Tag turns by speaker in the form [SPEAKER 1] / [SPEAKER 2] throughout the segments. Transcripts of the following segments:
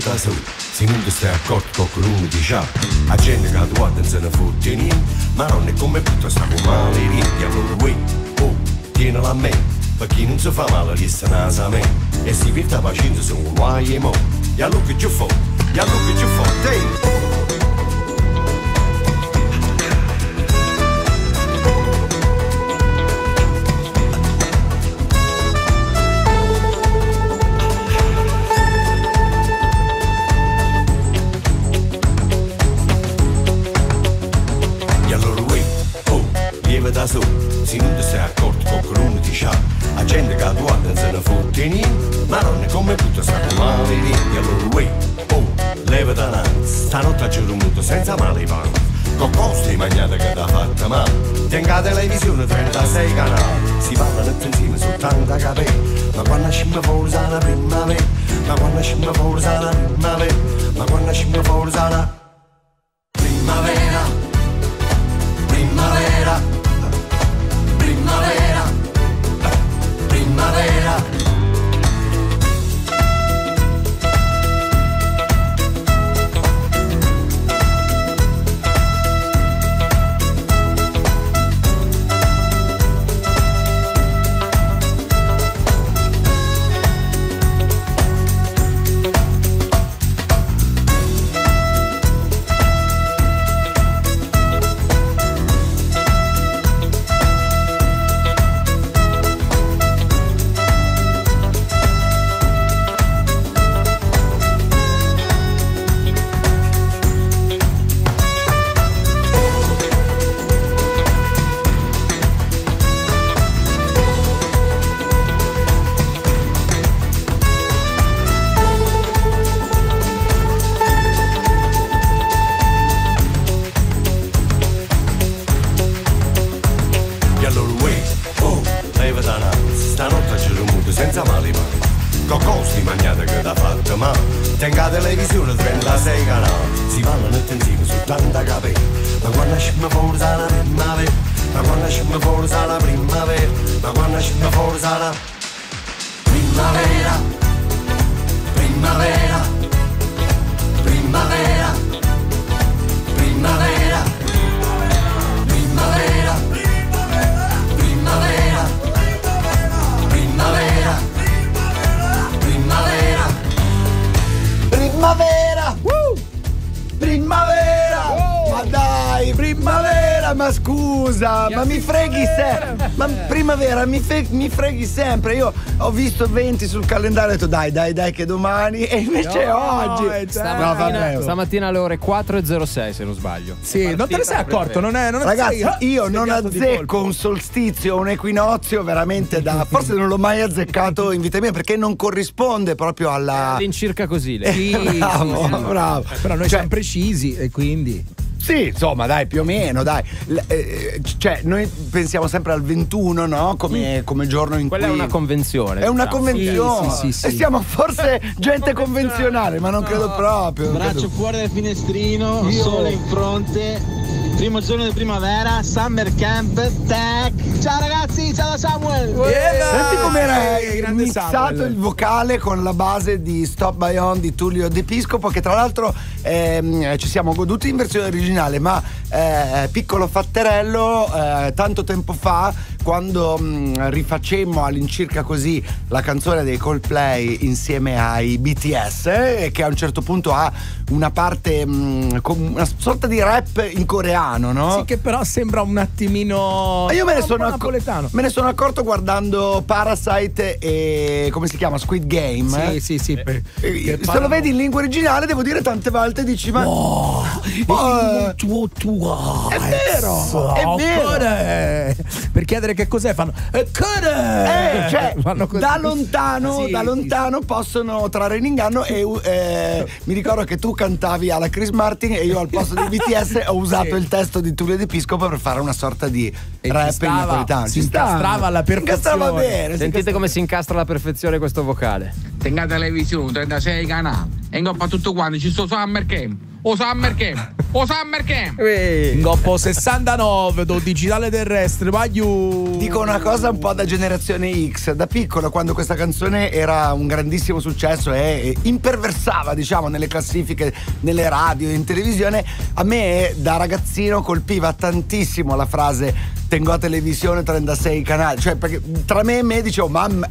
[SPEAKER 1] da solo, se non ti stai accorto qualcuno ti c'ha. La gente che tu guarda non se ne fotte niente, ma non è come tutto sta con male niente. Allora uè, oh, tienila a me, per chi non si fa male resta nasa a me. E si vede pazienza sono guai e mo. E allora che ci fa, e allora che ci fa, te. Da solo, se non ti sei accorto qualcuno ti c'ha. La gente che tu guarda non se ne fotte niente, ma non è come tutto sta con male niente. Allora uè, oh, leva davanti, stanotte a giorno muto senza male pan. Con costi mangiate che t'ha fatta male. Tenga la televisione 36 canali, si parlano insieme soltanto a capire. Ma quando scimma forza la primavera, ma quando scimma forza la primavera, ma quando scimma forza la primavera, primavera. Primavera, primavera. Senza male male, con costi mangiate che t'ha fatta male. Tenga la televisione 36 canali, si parlano insieme su tanta capella. Ma quando scimma forza la primavera, ma quando scimma forza la primavera, ma quando scimma forza la primavera, primavera, primavera, primavera, primavera, primavera, primavera, primavera, primavera, primavera, ma dai, primavera, ma scusa, ma mi freghi sempre, ma primavera mi freghi sempre. Io ho visto 20 sul calendario e ho detto dai che domani, e invece oggi
[SPEAKER 2] stamattina alle ore 4:06 se non sbaglio.
[SPEAKER 3] Sì, non te ne sei accorto, non è
[SPEAKER 1] ragazzi, io non azzecco un solstizio, un equinozio veramente da forse non l'ho mai azzeccato in vita mia, perché non corrisponde proprio alla
[SPEAKER 2] all'incirca così
[SPEAKER 1] bravo.
[SPEAKER 3] Però noi siamo precisi e quindi
[SPEAKER 1] sì, insomma, dai, più o meno, dai. Cioè, noi pensiamo sempre al 21, no? Come giorno in
[SPEAKER 2] quella
[SPEAKER 1] cui...
[SPEAKER 2] è una convenzione.
[SPEAKER 1] È una convenzione.
[SPEAKER 3] Sì.
[SPEAKER 1] E siamo forse gente convenzionale, ma non credo proprio.
[SPEAKER 4] Braccio fuori dal finestrino, sole in fronte. Primo giorno di primavera, Summer Camp, Tech. Ciao ragazzi, ciao da Samuel.
[SPEAKER 1] Senti com'era
[SPEAKER 3] grande
[SPEAKER 1] mixato
[SPEAKER 3] Samuel.
[SPEAKER 1] il vocale con la base di Stop By On di Tullio De Piscopo, che tra l'altro ci siamo goduti in versione originale, ma piccolo fatterello, tanto tempo fa, quando rifacemmo all'incirca così la canzone dei Coldplay insieme ai BTS, che a un certo punto ha una parte una sorta di rap in coreano, no?
[SPEAKER 3] Sì, che però sembra un attimino
[SPEAKER 1] io me ne sono
[SPEAKER 3] napoletano.
[SPEAKER 1] Me ne sono accorto guardando Parasite e come si chiama? Squid Game.
[SPEAKER 3] Sì.
[SPEAKER 1] Se lo vedi in lingua originale, devo dire, tante volte dici ma è vero, è vero.
[SPEAKER 3] Per chiedere che cos'è fanno
[SPEAKER 1] cioè,
[SPEAKER 3] fanno così.
[SPEAKER 1] da lontano
[SPEAKER 3] Sì.
[SPEAKER 1] possono trarre in inganno. E mi ricordo che tu cantavi alla Chris Martin e io al posto di BTS ho usato il testo di Tullio Di Piscopo per fare una sorta di rap in napoletano.
[SPEAKER 3] Si incastrava alla perfezione.
[SPEAKER 1] Bene,
[SPEAKER 2] Sentite come si incastra alla perfezione questo vocale.
[SPEAKER 4] Tenga televisione 36 canali e in coppa tutto quanto ci sto Summer Camp. Summer Camp.
[SPEAKER 5] O Summer Camp.
[SPEAKER 3] Dopo 69 do digitale terrestre, Magliu.
[SPEAKER 6] Dico una cosa un po' da generazione X. Da piccolo, quando questa canzone era un grandissimo successo e imperversava, diciamo, nelle classifiche, nelle radio, in televisione, a me da ragazzino colpiva tantissimo la frase tengo a televisione 36 canali, cioè perché tra me e me dicevo mamma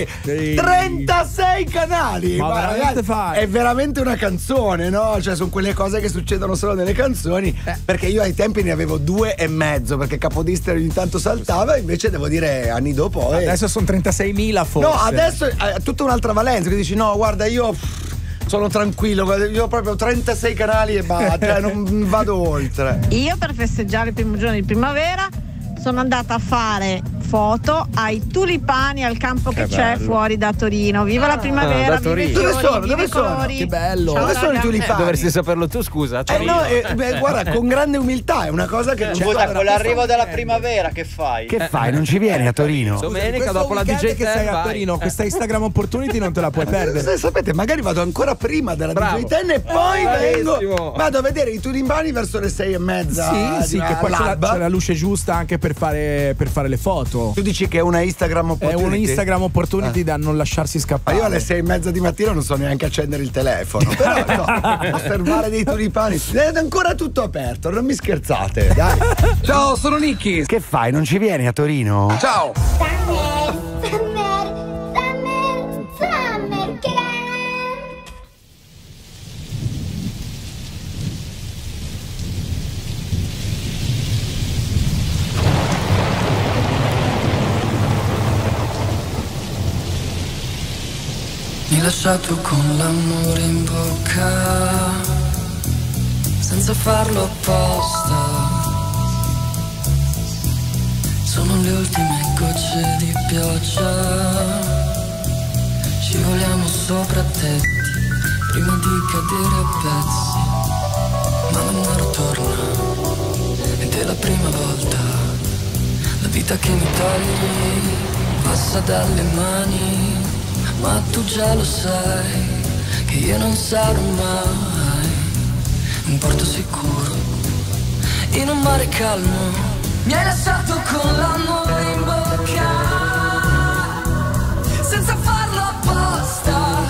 [SPEAKER 6] 36 canali, ma ragazzi, è veramente una canzone, no? Cioè sono quelle cose che succedono solo nelle canzoni, perché io ai tempi ne avevo 2,5 perché Capodistria ogni tanto saltava, invece devo dire anni dopo
[SPEAKER 3] adesso sono 36.000 forse.
[SPEAKER 6] No, adesso è tutta un'altra valenza, che dici no guarda io sono tranquillo, io ho proprio 36 canali e basta, cioè non vado oltre.
[SPEAKER 7] Io per festeggiare il primo giorno di primavera sono andata a fare foto ai tulipani al campo che c'è fuori da Torino. Viva la primavera,
[SPEAKER 2] da Torino.
[SPEAKER 7] viva i fiori,
[SPEAKER 6] Dove sono?
[SPEAKER 7] colori.
[SPEAKER 3] Che bello.
[SPEAKER 6] Dove sono i tulipani?
[SPEAKER 2] Dovresti saperlo tu, scusa.
[SPEAKER 6] Guarda, con grande umiltà, è una cosa che
[SPEAKER 8] scusa, con l'arrivo della primavera che fai?
[SPEAKER 6] Che fai? Non ci vieni a Torino?
[SPEAKER 2] Domenica dopo la DJ
[SPEAKER 3] che sei a Torino, questa Instagram opportunity non te la puoi perdere.
[SPEAKER 6] Sapete, magari vado ancora prima della DJ Ten e poi vado a vedere i tulipani verso le 6:30.
[SPEAKER 3] Sì, che poi c'è la luce giusta anche per fare le foto.
[SPEAKER 6] Tu dici che è una Instagram opportunity?
[SPEAKER 3] È un Instagram opportunity da non lasciarsi scappare.
[SPEAKER 6] Ma io alle 6:30 di mattina non so neanche accendere il telefono. Però osservare dei tulipani. È ancora tutto aperto, non mi scherzate. Dai.
[SPEAKER 5] Ciao, sono Nicky.
[SPEAKER 6] Che fai? Non ci vieni a Torino?
[SPEAKER 5] Ciao.
[SPEAKER 9] Mi hai lasciato con l'amore in bocca, senza farlo apposta. Sono le ultime gocce di pioggia, scivoliamo sopra tetti prima di cadere a pezzi. Ma l'amore torna ed è la prima volta. La vita che mi togli passa dalle mani, ma tu già lo sai che io non sarò mai un porto sicuro in un mare calmo. Mi hai lasciato con l'amore in bocca, senza farlo apposta.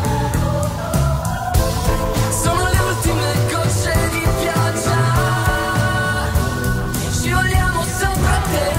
[SPEAKER 9] Sono le ultime gocce di pioggia, scivoliamo sopra te.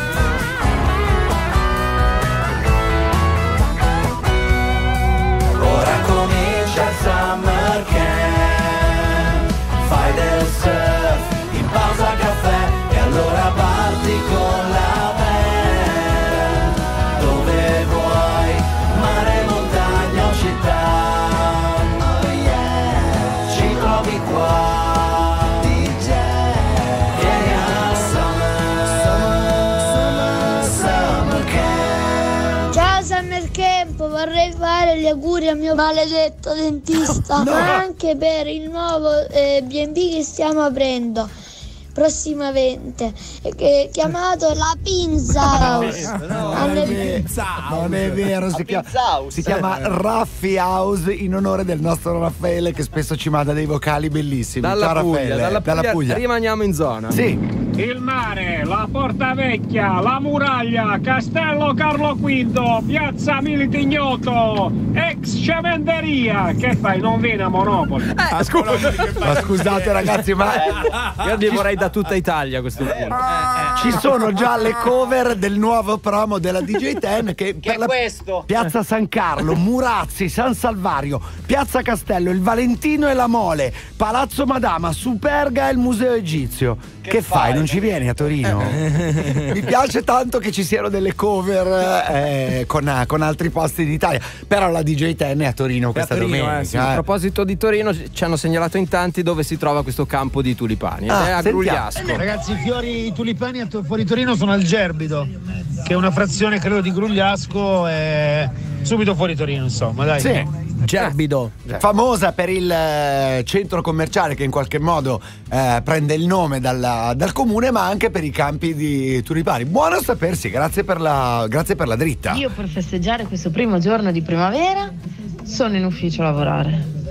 [SPEAKER 1] Summer Camp, fai del surf in pausa caffè e allora parti con la band. Dove vuoi, mare, montagna o città, oh yeah, ci trovi qua, DJ. Vieni al Summer Camp.
[SPEAKER 10] Ciao Summer Camp, vorrei fare gli auguri al mio maledetto dentista, ma anche per il nuovo B&B che stiamo aprendo prossimamente, chiamato La Pinza House.
[SPEAKER 6] Non è vero, si chiama Raffi House in onore del nostro Raffaele che spesso ci manda dei vocali bellissimi.
[SPEAKER 2] Dalla
[SPEAKER 6] Ciao
[SPEAKER 2] Puglia, rimaniamo in zona.
[SPEAKER 6] Sì.
[SPEAKER 11] Il mare, la Porta Vecchia, la muraglia, Castello Carlo V, Piazza Militignoto, ex cementeria. Che fai? Non vieni a Monopoli?
[SPEAKER 6] Ma scusate ragazzi, ma
[SPEAKER 2] io li vorrei da tutta Italia a questo punto.
[SPEAKER 6] Ci sono già le cover del nuovo promo della DJ Ten che per
[SPEAKER 8] questo?
[SPEAKER 6] Piazza San Carlo, Murazzi, San Salvario, Piazza Castello, il Valentino e la Mole, Palazzo Madama, Superga e il Museo Egizio. Che fai? Non ci vieni a Torino? Mi piace tanto che ci siano delle cover con altri posti d'Italia. Però la DJ Ten è a Torino questa domenica.
[SPEAKER 2] Sì. A proposito di Torino, ci hanno segnalato in tanti dove si trova questo campo di tulipani. Ed è a Grugliasco.
[SPEAKER 4] Ragazzi, i tulipani fuori Torino sono al Gerbido, che è una frazione credo di Grugliasco, e subito fuori Torino, insomma, dai.
[SPEAKER 6] Sì.
[SPEAKER 3] Gerbido,
[SPEAKER 6] famosa per il centro commerciale che in qualche modo prende il nome dal comune, ma anche per i campi di tulipani. Buono a sapersi, grazie per la dritta.
[SPEAKER 7] Io per festeggiare questo primo giorno di primavera sono in ufficio a lavorare.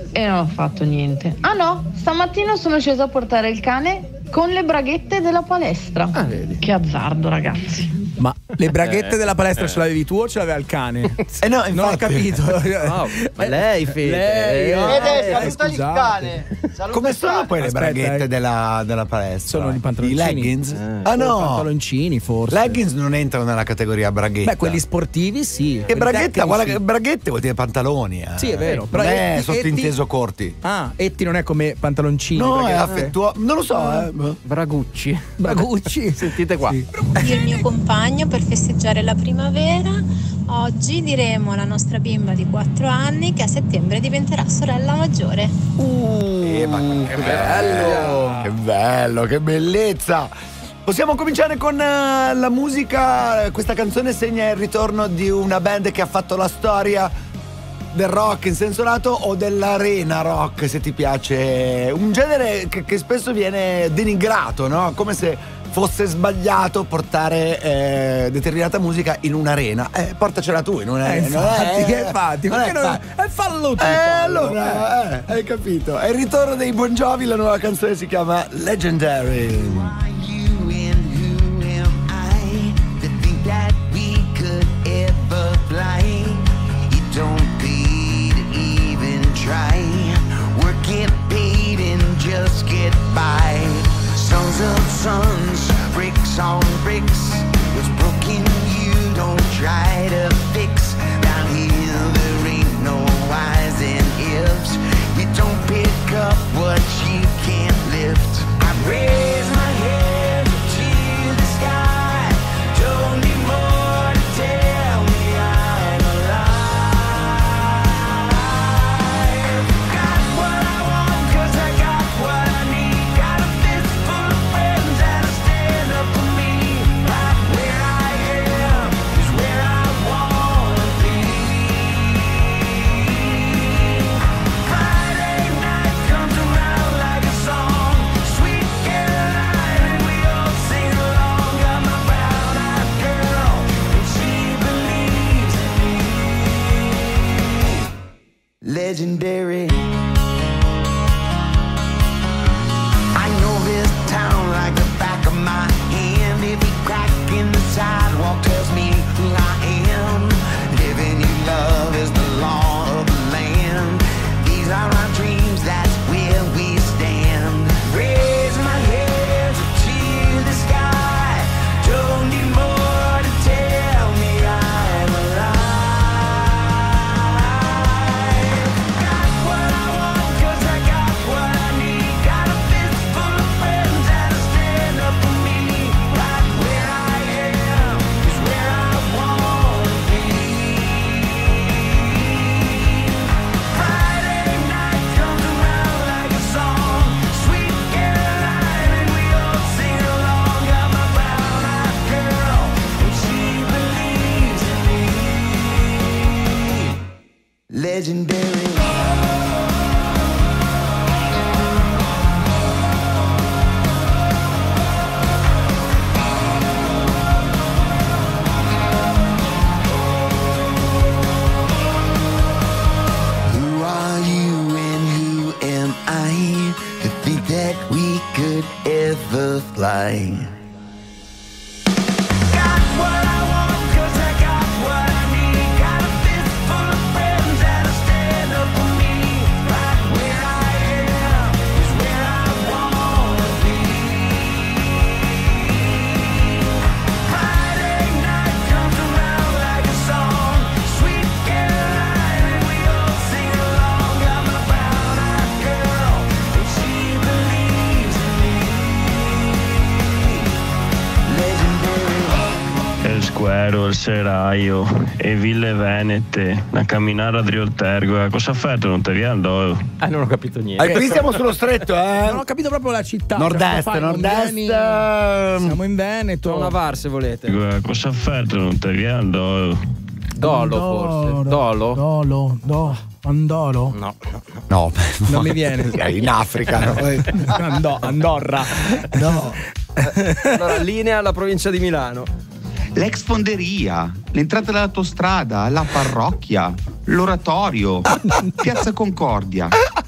[SPEAKER 12] e non ho fatto niente. Ah no, stamattina sono scesa a portare il cane con le braghette della palestra.
[SPEAKER 2] Vedi.
[SPEAKER 12] Che azzardo, ragazzi.
[SPEAKER 3] Ma le braghette della palestra ce l'avevi tu o ce l'aveva il cane?
[SPEAKER 6] No,
[SPEAKER 3] non ho capito.
[SPEAKER 2] No, ma lei, Fede.
[SPEAKER 8] Fede, salutali il cane.
[SPEAKER 6] Come sono poi le braghette della palestra?
[SPEAKER 3] Sono i pantaloncini.
[SPEAKER 6] I leggings?
[SPEAKER 3] No.
[SPEAKER 6] Pantaloncini
[SPEAKER 3] forse.
[SPEAKER 6] Leggings non entrano nella categoria braghetta.
[SPEAKER 3] Beh, quelli sportivi sì.
[SPEAKER 6] Che braghetta? Guarda che braghette vuol dire pantaloni.
[SPEAKER 3] Sì, è vero.
[SPEAKER 6] Però non è
[SPEAKER 3] Etti,
[SPEAKER 6] sottinteso corti.
[SPEAKER 3] Ah, Etti non è come pantaloncini.
[SPEAKER 6] No, è affettuoso. Non lo so.
[SPEAKER 2] Bragucci.
[SPEAKER 3] Sentite qua.
[SPEAKER 13] Io e il mio compagno per festeggiare la primavera oggi diremo alla nostra bimba di 4 anni che a settembre diventerà sorella maggiore.
[SPEAKER 6] Ma che bello! Che bello, che bellezza! Possiamo cominciare con la musica. Questa canzone segna il ritorno di una band che ha fatto la storia del rock in senso lato o dell'arena rock, se ti piace. Un genere che spesso viene denigrato, no? Come se fosse sbagliato portare determinata musica in un'arena. Portacela tu in un'arena.
[SPEAKER 3] Infatti, perché non fallo tu.
[SPEAKER 6] Allora, hai capito. È il ritorno dei Bon Jovi, la nuova canzone si chiama Legendary.
[SPEAKER 14] Just get by. Sons of sons, bricks on bricks. What's broken you don't try to fix. Down here there ain't no whys and ifs. You don't pick up what you can't lift. I raise my head to the sky. Don't need more to tell me I'm alive. Got what I want 'cause I got what I need. Got a fist full of friends that'll stand up for me. Right where I am is where I wanna be. Friday night comes around like a song. Sweet Caroline and we all sing along. Got my brown-eyed girl and she believes in me. Legendary. I know this town like the back of my hand. Every crack in the sidewalk tells me who I am. Living you love is the law of the land. These are our dreams, that's where we stand. Raise my head to the sky. Don't need more to tell me I'm alive. Got what I want 'cause I got what I need. Got a fist full of friends that'll stand up for me. Right where I am is where I wanna be. Friday night comes around like a song. Sweet Caroline and we all sing along. Got my brown-eyed girl and she believes in me. Legendary. Who are you and who am I to think that we could ever fly? Got what I want 'cause I got what I need. Got a fist full of friends that'll stand up for me. Right where I am is where I wanna be. Friday night comes around like a song. Sweet Caroline and we all sing along. Got my brown-eyed girl and she believes in me.
[SPEAKER 15] Il Squero, il Seraio e Ville Venete, a camminare a Drioltergo. Cosa fate? Non te viando?
[SPEAKER 2] Non ho capito niente.
[SPEAKER 6] Qui siamo sullo stretto,
[SPEAKER 3] Non ho capito proprio la città.
[SPEAKER 6] Nord-est.
[SPEAKER 3] Siamo in Veneto.
[SPEAKER 2] Una VAR se volete.
[SPEAKER 15] Cosa fate? Non te viando?
[SPEAKER 2] Dolo forse. Dolo?
[SPEAKER 3] Andoro?
[SPEAKER 2] No.
[SPEAKER 6] No,
[SPEAKER 3] non mi viene.
[SPEAKER 6] In Africa. No?
[SPEAKER 3] Andorra. No.
[SPEAKER 2] Allora, linea alla provincia di Milano.
[SPEAKER 16] L'ex fonderia, l'entrata dell'autostrada, la parrocchia, l'oratorio, Piazza Concordia.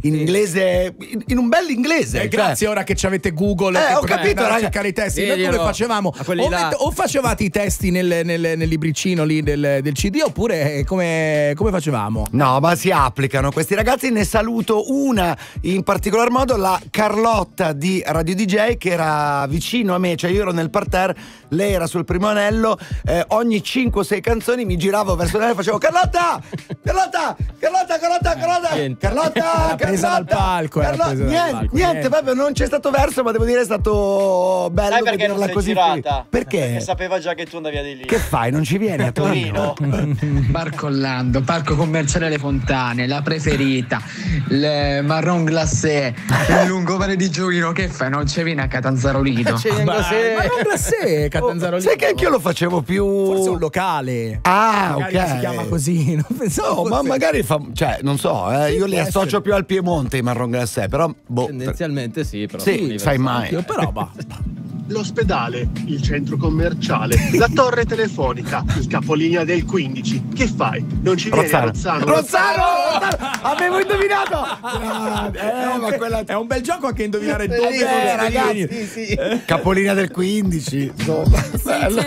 [SPEAKER 6] in inglese, in un bel inglese.
[SPEAKER 3] Grazie, ora che ci avete Google,
[SPEAKER 6] ho capito,
[SPEAKER 3] a cercare i testi. Noi come facevamo? O facevate i testi nel libricino lì del CD, oppure come facevamo?
[SPEAKER 6] No, ma si applicano questi ragazzi. Ne saluto una in particolar modo, la Carlotta di Radio DJ, che era vicino a me, cioè io ero nel parterre, lei era sul primo anello. Ogni 5 o 6 canzoni mi giravo verso l'anello e facevo Carlotta,
[SPEAKER 3] presa dal palco,
[SPEAKER 6] niente, vabbè, non c'è stato verso, ma devo dire è stato bello.
[SPEAKER 8] Sai perché
[SPEAKER 6] vederla
[SPEAKER 8] non sei
[SPEAKER 6] così
[SPEAKER 8] girata?
[SPEAKER 6] Perché
[SPEAKER 8] sapeva già che tu andavi di lì.
[SPEAKER 6] Che fai? Non ci vieni a Torino?
[SPEAKER 5] Parco Orlando, Parco Commerciale Le Fontane, La Preferita, il Marron Glacé, il Lungomare di Giovino. Che fai? Non ci vieni a Catanzarolino?
[SPEAKER 3] Marron Glacé, Catanzarolino.
[SPEAKER 6] Sai che anch'io lo facevo più.
[SPEAKER 3] Forse un locale.
[SPEAKER 6] Magari
[SPEAKER 3] ok. Si chiama così. Non pensavo.
[SPEAKER 6] Ma magari cioè, non so, io li associo più al Piemonte i Marron Glacé, però
[SPEAKER 2] tendenzialmente sì, però
[SPEAKER 6] sì, sai mai.
[SPEAKER 3] Però basta.
[SPEAKER 17] L'ospedale, il centro commerciale, la torre telefonica, il capolinea del 15. Che fai? Non ci vieni a Rozzano?
[SPEAKER 6] Rozzano! Avevo indovinato!
[SPEAKER 3] Ma quella... È un bel gioco anche indovinare dove
[SPEAKER 6] ragazzi, sì. Capolinea del 15. Insomma, bello.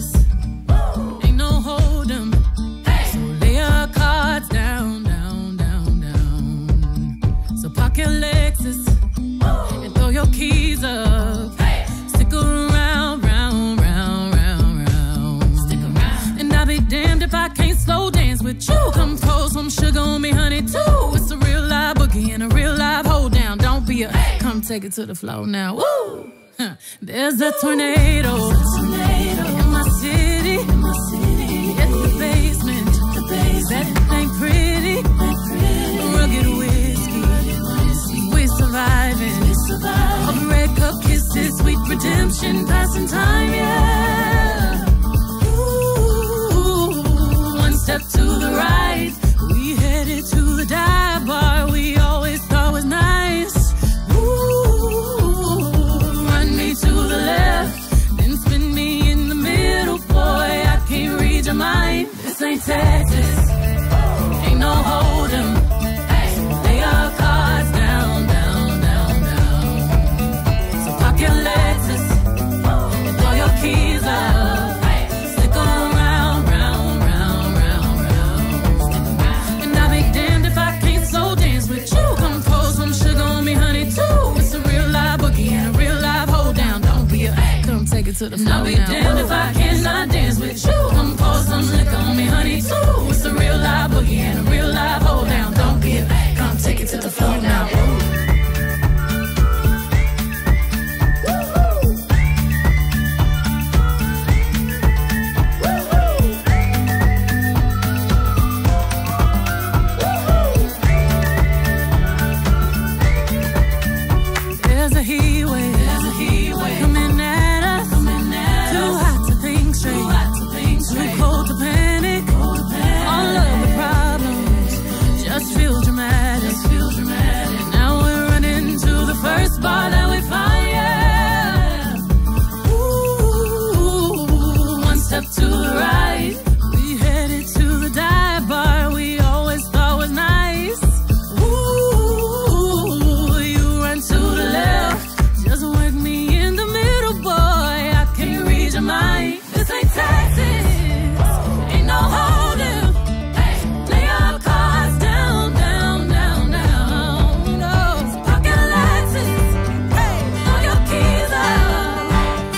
[SPEAKER 9] Lexus and throw your keys up. Stick around, round. Stick around. And I'll be damned if I can't slow dance with you. Come pour some sugar on me, honey, too. It's a real live boogie and a real live hold down. Don't be a come take it to the floor now. Woo! There's a tornado in my city. It's the basement. That ain't pretty. Rugged whiskey. We're surviving. All the red cup kisses, sweet redemption, passing time, yeah. Ooh, one step to the right, we headed to the dive bar we always thought was nice. Ooh, run me to the left, then spin me in the middle, boy, I can't read your mind. This ain't Texas, ain't no hold'em. Lay our cards down. So pop your Lexus, throw your keys up. Stick around. And I'll be damned if I can't slow dance with you. Come pour some sugar on me, honey, too. It's a real live boogie and a real live hold down. Don't be a come take it to the floor. I'll be damned if I cannot dance with you. Come pour some liquor on me, honey, too. It's a real live boogie and a real live hold down. Don't be a come take it to the floor now. There's a heat wave coming at us. Too hot to think straight, too cold to panic. All of the problems just feel dramatic. Now we're running to the first bar that we find, yeah. Ooh, one step to the right, we headed to the dive bar we always thought was nice. Ooh, you run to the left, just work me in the middle, boy, I can't read your mind. This ain't Texas, ain't no hold'em. Lay our cards down. No, pocket Lexus, throw your keys up.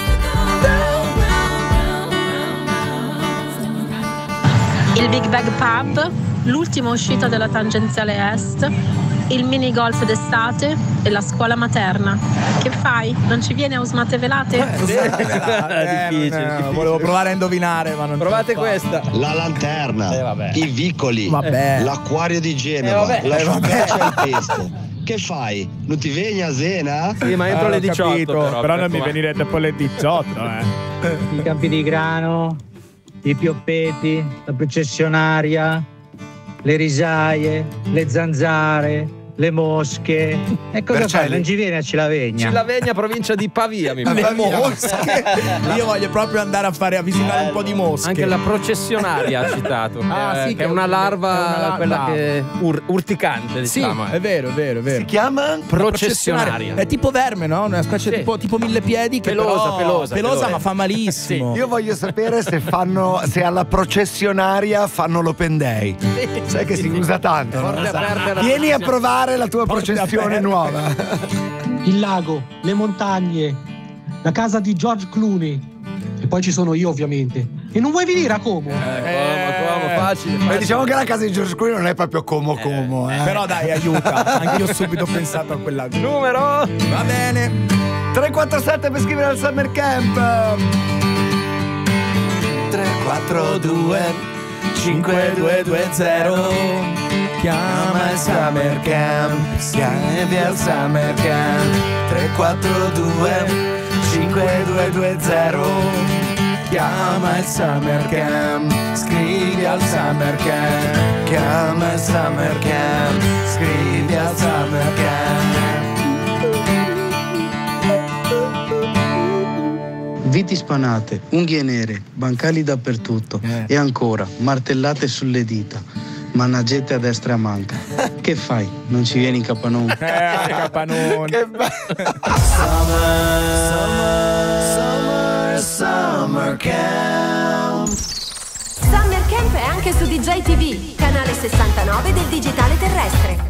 [SPEAKER 7] Il Big Bag Pub, l'ultima uscita della tangenziale est, il mini golf d'estate e la scuola materna. Che fai? Non ci vieni a Usmate Velate?
[SPEAKER 2] Difficile.
[SPEAKER 3] Volevo provare a indovinare, ma non
[SPEAKER 2] provate questa.
[SPEAKER 18] La lanterna, i vicoli,
[SPEAKER 3] Vabbè.
[SPEAKER 18] l'acquario di Genova, la focaccia al pesto. Che fai? Non ti vieni a Zena?
[SPEAKER 2] Sì, ma entro le 18.
[SPEAKER 3] Però non mi venire dopo le 18,
[SPEAKER 19] I campi di grano, i pioppeti, la processionaria, le risaie, le zanzare, le mosche. E cosa fai? Non ci viene a Cilavegna?
[SPEAKER 2] Cilavegna, provincia di Pavia, mi pare.
[SPEAKER 3] Le mosche. Io voglio proprio andare a visitare un po' di mosche.
[SPEAKER 2] Anche la processionaria ha citato.
[SPEAKER 3] Sì,
[SPEAKER 2] che è una larva, quella che urticante, diciamo.
[SPEAKER 3] Sì, è vero.
[SPEAKER 6] Si chiama
[SPEAKER 2] processionaria.
[SPEAKER 3] È tipo verme, no? Una specie tipo millepiedi che pelosa, ma fa malissimo.
[SPEAKER 6] Sì. Io voglio sapere se alla processionaria fanno l'open day. Sai che si usa tanto, no? Vieni a provare la tua processione nuova.
[SPEAKER 1] Il lago, le montagne, la casa di George Clooney. E poi ci sono io, ovviamente. E non vuoi venire a Como?
[SPEAKER 2] Facile.
[SPEAKER 6] Diciamo che la casa di George Clooney non è proprio Como.
[SPEAKER 3] Però dai, aiuta. Anche io ho subito pensato a quel lago.
[SPEAKER 2] Numero.
[SPEAKER 3] Va bene.
[SPEAKER 6] 347 per scrivere al Summer Camp.
[SPEAKER 3] 342 5220. Chiama il Summer Camp. Scrivi al Summer Camp. 342 5220. Chiama il Summer Camp. Scrivi al Summer Camp. Chiama il Summer Camp. Scrivi al Summer Camp.
[SPEAKER 10] Viti spanate, unghie nere, bancali dappertutto e ancora martellate sulle dita, managette a destra e a manca. Che fai? Non ci vieni in Capanone?
[SPEAKER 3] Capanone.
[SPEAKER 6] Che bello.
[SPEAKER 14] Summer Camp.
[SPEAKER 20] Summer Camp è anche su DJ TV, canale 69 del digitale terrestre.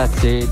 [SPEAKER 4] ragazzi.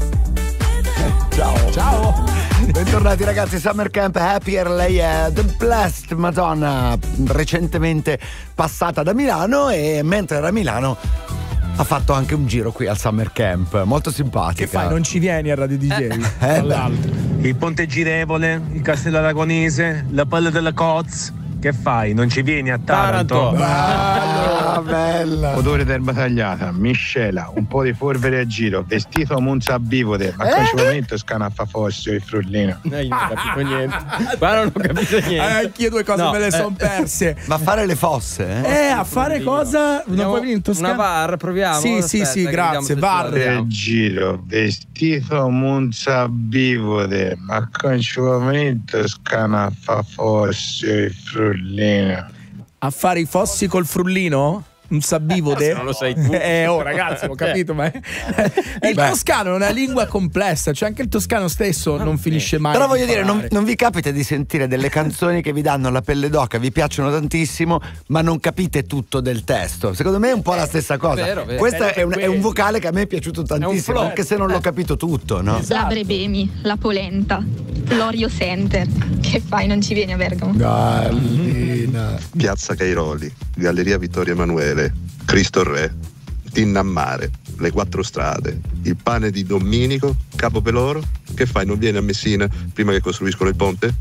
[SPEAKER 6] Ciao. Bentornati ragazzi, Summer Camp Happier. Lei è The Blessed Madonna, recentemente passata da Milano, e mentre era a Milano ha fatto anche un giro qui al Summer Camp, molto simpatica.
[SPEAKER 11] Che fai, non ci vieni a Radio DJ?
[SPEAKER 12] Il Ponte Girevole, il Castello Aragonese, la Palla della Coz. Che fai? Non ci vieni a Taranto?
[SPEAKER 6] Bella.
[SPEAKER 21] Odore d'erba tagliata, miscela, un po' di polvere a giro, vestito a Monza bivode, ma in questo momento scanaffa Fossio e Frullino.
[SPEAKER 2] Non ho capito niente. Ma non ho capito niente.
[SPEAKER 11] Anch'io due cose me le sono perse.
[SPEAKER 6] Ma fare le fosse?
[SPEAKER 11] A fare cosa? Non puoi venire in Toscana?
[SPEAKER 2] Una VAR, proviamo.
[SPEAKER 11] Sì, grazie. VAR.
[SPEAKER 21] A giro, vestito a Monza bivode, ma in questo momento scanaffa Fossio e Frullino.
[SPEAKER 11] A fare i fossi col frullino? Un sabbivode?
[SPEAKER 2] Non lo sai tu.
[SPEAKER 11] Ragazzi, ho capito, ma il toscano è una lingua complessa, cioè anche il toscano stesso non finisce mai.
[SPEAKER 6] Però voglio dire, non vi capita di sentire delle canzoni che vi danno la pelle d'oca, vi piacciono tantissimo, ma non capite tutto del testo? Secondo me è un po' la stessa cosa.
[SPEAKER 2] Vero.
[SPEAKER 6] Questo è un vocale che a me è piaciuto tantissimo, anche se non l'ho capito tutto, no?
[SPEAKER 13] La Brebemi, la Polenta, Florio Center. Che fai, non ci vieni a Bergamo?
[SPEAKER 6] Gallina.
[SPEAKER 22] Piazza Cairoli, Galleria Vittorio Emanuele, Cristo Re, Tinnammare, le quattro strade, il pane di Dominico, Capopeloro. Che fai, non vieni a Messina prima che costruiscono il ponte?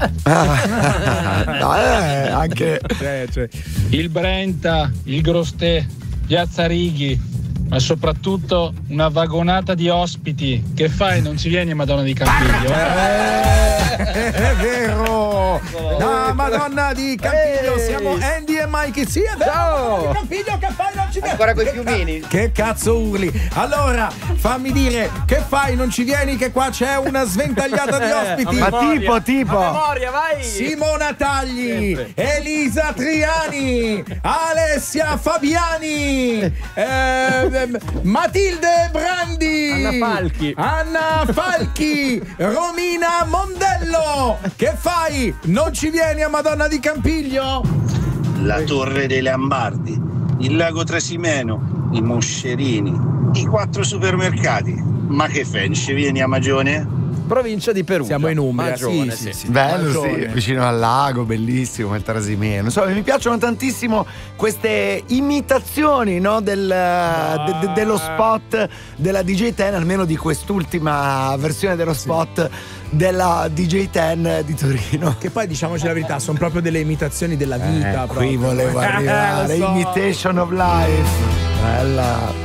[SPEAKER 6] Anche
[SPEAKER 23] il Brenta, il Grostè, Piazza Righi, ma soprattutto una vagonata di ospiti. Che fai, non ci vieni, Madonna di Campiglio?
[SPEAKER 11] È vero! La Madonna di Campiglio, siamo Andy e Mikey. Sì, è vero!
[SPEAKER 8] Ciao!
[SPEAKER 11] Campiglio, che fai, non ci vieni?
[SPEAKER 8] Ancora coi fiumini?
[SPEAKER 11] Che cazzo urli? Allora, fammi dire, che fai, non ci vieni, che qua c'è una sventagliata di ospiti.
[SPEAKER 6] Ma tipo
[SPEAKER 2] A memoria, vai!
[SPEAKER 11] Simona Tagli, Elisa Triani, Alessia Fabiani, Matilde Brandi, Anna Falchi, Romina Mondello. Che fai? Non ci vieni a Madonna di Campiglio?
[SPEAKER 24] La Torre dei Lambardi, il Lago Trasimeno, i Moscerini, i 4 supermercati. Ma che fai? Non ci vieni a Magione?
[SPEAKER 2] Provincia di Perugia.
[SPEAKER 11] Siamo in Umbria,
[SPEAKER 2] Magione,
[SPEAKER 11] sì.
[SPEAKER 6] Bello, sì, vicino al lago, bellissimo il Trasimeno. Insomma, mi piacciono tantissimo queste imitazioni, no, dello spot della DJ10, almeno di quest'ultima versione dello spot della DJ10 di Torino.
[SPEAKER 11] Che poi, diciamoci la verità, sono proprio delle imitazioni della vita.
[SPEAKER 6] Qui volevo arrivare. Imitation of life. Bella.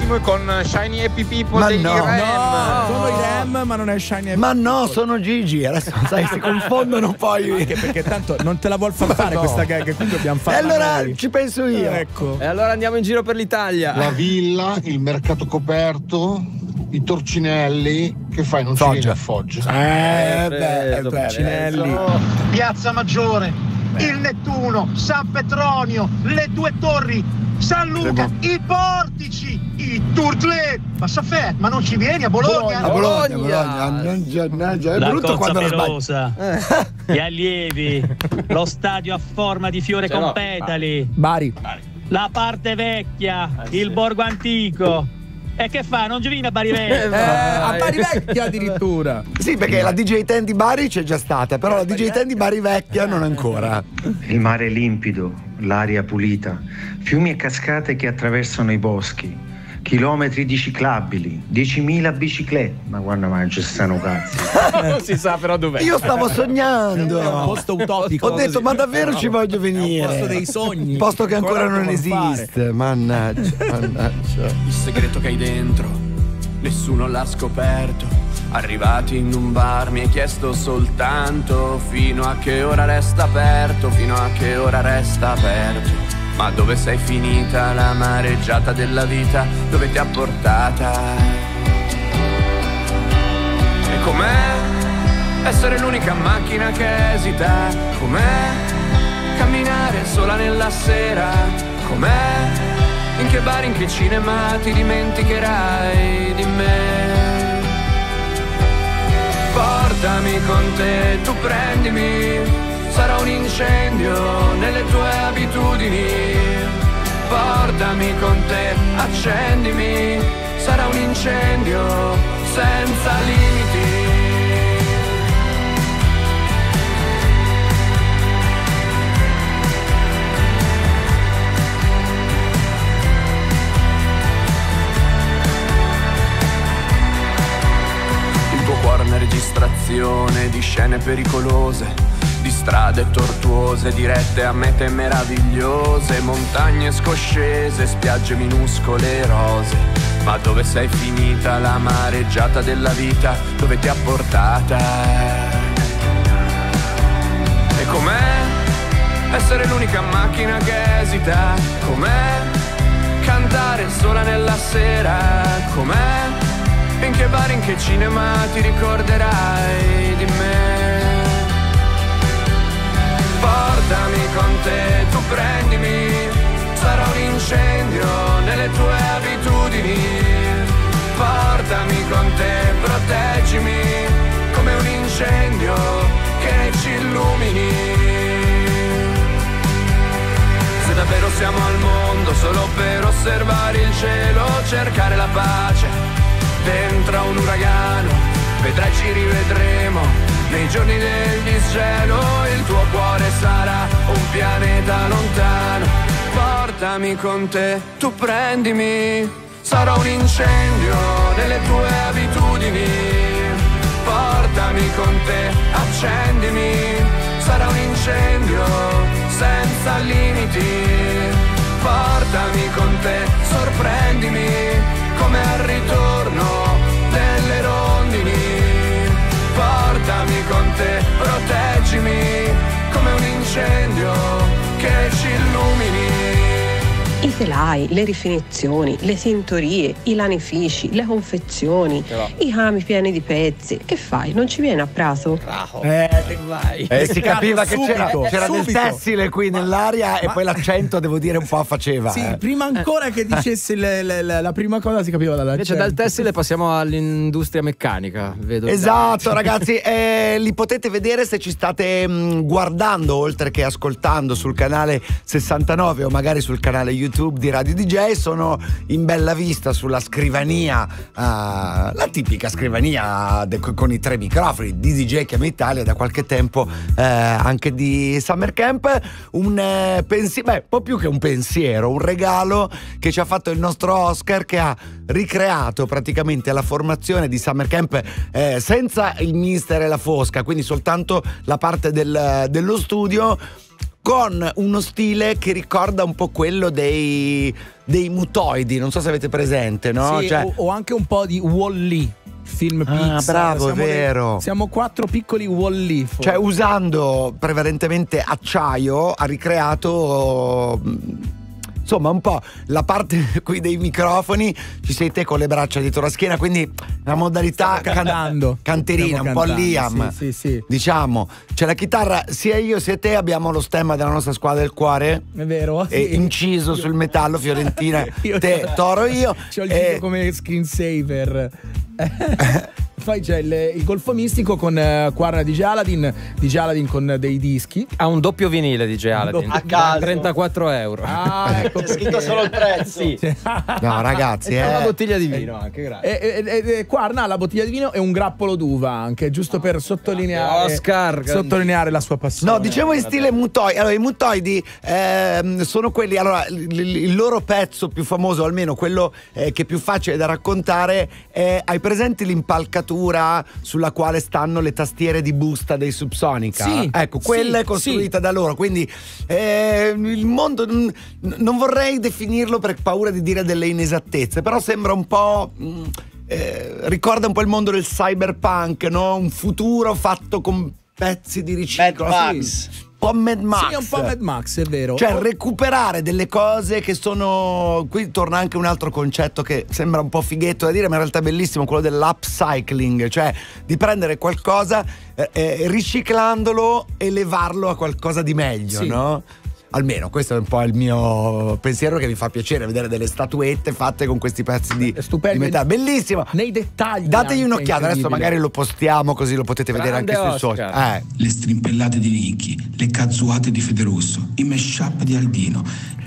[SPEAKER 4] Team con Shiny Happy People
[SPEAKER 6] Ma
[SPEAKER 4] degli
[SPEAKER 6] no,
[SPEAKER 4] Rem.
[SPEAKER 11] No, sono i Rem, ma non è Shiny.
[SPEAKER 6] Ma no, sono Gigi. Adesso sai, si confondono poi.
[SPEAKER 11] Anche perché tanto non te la vuol far fare questa gag, quindi dobbiamo farla.
[SPEAKER 6] E allora
[SPEAKER 11] noi.
[SPEAKER 6] ci penso io.
[SPEAKER 11] Ecco.
[SPEAKER 2] E allora andiamo in giro per l'Italia.
[SPEAKER 5] La villa, il mercato coperto, i torcinelli. Che fai? Non ci vieni a Foggia?
[SPEAKER 2] Torcinelli.
[SPEAKER 15] Piazza Maggiore, il Nettuno, San Petronio, le due torri, San Luca, i portici, i Turtle. Massafè, ma non ci vieni a Bologna?
[SPEAKER 6] A Bologna. È
[SPEAKER 16] La
[SPEAKER 6] brutto
[SPEAKER 16] Cozza
[SPEAKER 6] quando lo sbagli.
[SPEAKER 16] Pelosa, gli allievi, lo stadio a forma di fiore con petali,
[SPEAKER 11] Bari,
[SPEAKER 16] la parte vecchia, il borgo antico. E che fa? Non ci vieni a Bari Vecchia?
[SPEAKER 11] a Bari Vecchia addirittura.
[SPEAKER 6] Sì, perché la DJ Ten di Bari c'è già stata, però la DJ Ten di Bari Vecchia non ancora.
[SPEAKER 25] Il mare è limpido, l'aria pulita, fiumi e cascate che attraversano i boschi, chilometri di ciclabili, 10.000 biciclette. Ma guarda, ma ci stanno cazzi.
[SPEAKER 2] Non si sa però dov'è.
[SPEAKER 6] Io stavo sognando.
[SPEAKER 11] È un posto utopico.
[SPEAKER 6] Ho detto, ma davvero ci voglio venire.
[SPEAKER 11] È un posto dei sogni.
[SPEAKER 6] Un posto che ancora non
[SPEAKER 11] devono
[SPEAKER 6] esiste. Mannaggia.
[SPEAKER 26] Il segreto che hai dentro, nessuno l'ha scoperto. Arrivati in un bar mi hai chiesto soltanto fino a che ora resta aperto, fino a che ora resta aperto. Ma dove sei finita la mareggiata della vita? Dove ti ha portata? E com'è essere l'unica macchina che esita? Com'è camminare sola nella sera? Com'è in che bar, in che cinema ti dimenticherai di me? Portami con te, tu prendimi. Sarà un incendio nelle tue abitudini. Portami con te, accendimi. Sarà un incendio senza limiti. Il tuo cuore è una registrazione di scene pericolose, di strade tortuose dirette a mete meravigliose, montagne scoscese, spiagge minuscole e rose. Ma dove sei finita la mareggiata della vita? Dove ti ha portata? E com'è essere l'unica macchina che esita? Com'è cantare sola nella sera? Com'è in che bar, in che cinema ti ricorderai di me? Portami con te, tu prendimi. Sarà un incendio nelle tue abitudini. Portami con te, proteggimi come un incendio che ci illumini. Se davvero siamo al mondo solo per osservare il cielo, cercare la pace dentro a un uragano, vedrai ci rivedremo nei giorni del disgelo. Il tuo cuore sarà un pianeta lontano. Portami con te, tu prendimi. Sarà un incendio nelle tue abitudini. Portami con te, accendimi. Sarà un incendio senza limiti. Portami con te, sorprendimi come al ritorno delle rondini. Portami con te, proteggimi come un incendio che ci illumini.
[SPEAKER 27] I telai, le rifinizioni, le tintorie, i lanifici, le confezioni, i rami pieni di pezzi. Che fai? Non ci vieni a Prato?
[SPEAKER 2] Vai.
[SPEAKER 6] Si capiva che c'era del
[SPEAKER 11] subito.
[SPEAKER 6] tessile qui nell'aria e poi l'accento, devo dire, un po' faceva.
[SPEAKER 11] Sì, prima ancora che dicessi la prima cosa si capiva dall'accento.
[SPEAKER 2] Invece dal tessile passiamo all'industria meccanica. Vedo
[SPEAKER 6] Esatto, ragazzi, li potete vedere se ci state guardando, oltre che ascoltando sul canale 69 o magari sul canale YouTube di Radio DJ. Sono in bella vista sulla scrivania, la tipica scrivania con i 3 microfoni di DJ Chiama Italia, da qualche tempo anche di Summer Camp. Un pensiero, un po' più che un pensiero, un regalo che ci ha fatto il nostro Oscar, che ha ricreato praticamente la formazione di Summer Camp senza il mister e la Fosca, quindi soltanto la parte dello studio, con uno stile che ricorda un po' quello dei mutoidi, non so se avete presente, no?
[SPEAKER 11] Sì,
[SPEAKER 6] Cioè,
[SPEAKER 11] o anche un po' di Wall-E, film Pixar.
[SPEAKER 6] Bravo, è vero.
[SPEAKER 11] Siamo 4 piccoli Wall-E.
[SPEAKER 6] Cioè, usando prevalentemente acciaio, ha ricreato insomma un po' la parte qui dei microfoni. Ci sei te con le braccia dietro la schiena, quindi la modalità canterina, un po' Liam.
[SPEAKER 11] Sì.
[SPEAKER 6] Diciamo, c'è la chitarra, sia io sia te abbiamo lo stemma della nostra squadra del cuore.
[SPEAKER 11] È vero?
[SPEAKER 6] È inciso sul metallo, Fiorentina, te, Toro, io.
[SPEAKER 11] C'ho il video come screensaver. Poi c'è il Golfo Mistico con Quarna DJ Aladdin con dei dischi.
[SPEAKER 2] Ha un doppio vinile DJ Aladdin
[SPEAKER 8] a caso.
[SPEAKER 2] 34 euro.
[SPEAKER 8] Ecco, c'è scritto solo il prezzo.
[SPEAKER 2] Sì.
[SPEAKER 6] No, ragazzi,
[SPEAKER 2] una bottiglia di vino anche, grazie.
[SPEAKER 11] E Quarna ha la bottiglia di vino e un grappolo d'uva anche, giusto per sottolineare la sua passione.
[SPEAKER 6] No, dicevo in stile mutoidi. Allora, i mutoidi sono quelli. Allora, il loro pezzo più famoso, almeno quello che è più facile da raccontare, è: hai presenti l'impalcatura sulla quale stanno le tastiere di busta dei Subsonica?
[SPEAKER 11] Sì,
[SPEAKER 6] ecco, quella è costruita da loro. Quindi il mondo non vorrei definirlo per paura di dire delle inesattezze, però sembra un po'. Ricorda un po' il mondo del cyberpunk, no? Un futuro fatto con pezzi di riciclo. Un po' Mad Max.
[SPEAKER 11] Sì, un po' Mad Max, è vero.
[SPEAKER 6] Cioè, recuperare delle cose che sono. Qui torna anche un altro concetto che sembra un po' fighetto da dire, ma in realtà è bellissimo, quello dell'upcycling, cioè di prendere qualcosa, riciclandolo e levarlo a qualcosa di meglio, no? Almeno questo è un po' il mio pensiero, che mi fa piacere vedere delle statuette fatte con questi pezzi di metallo. Bellissimo,
[SPEAKER 11] nei dettagli.
[SPEAKER 6] Dategli un'occhiata, adesso magari lo postiamo così lo potete vedere anche sui social.
[SPEAKER 1] Le strimpellate di Nicky, le cazzuate di Federusso, i mashup di Aldino,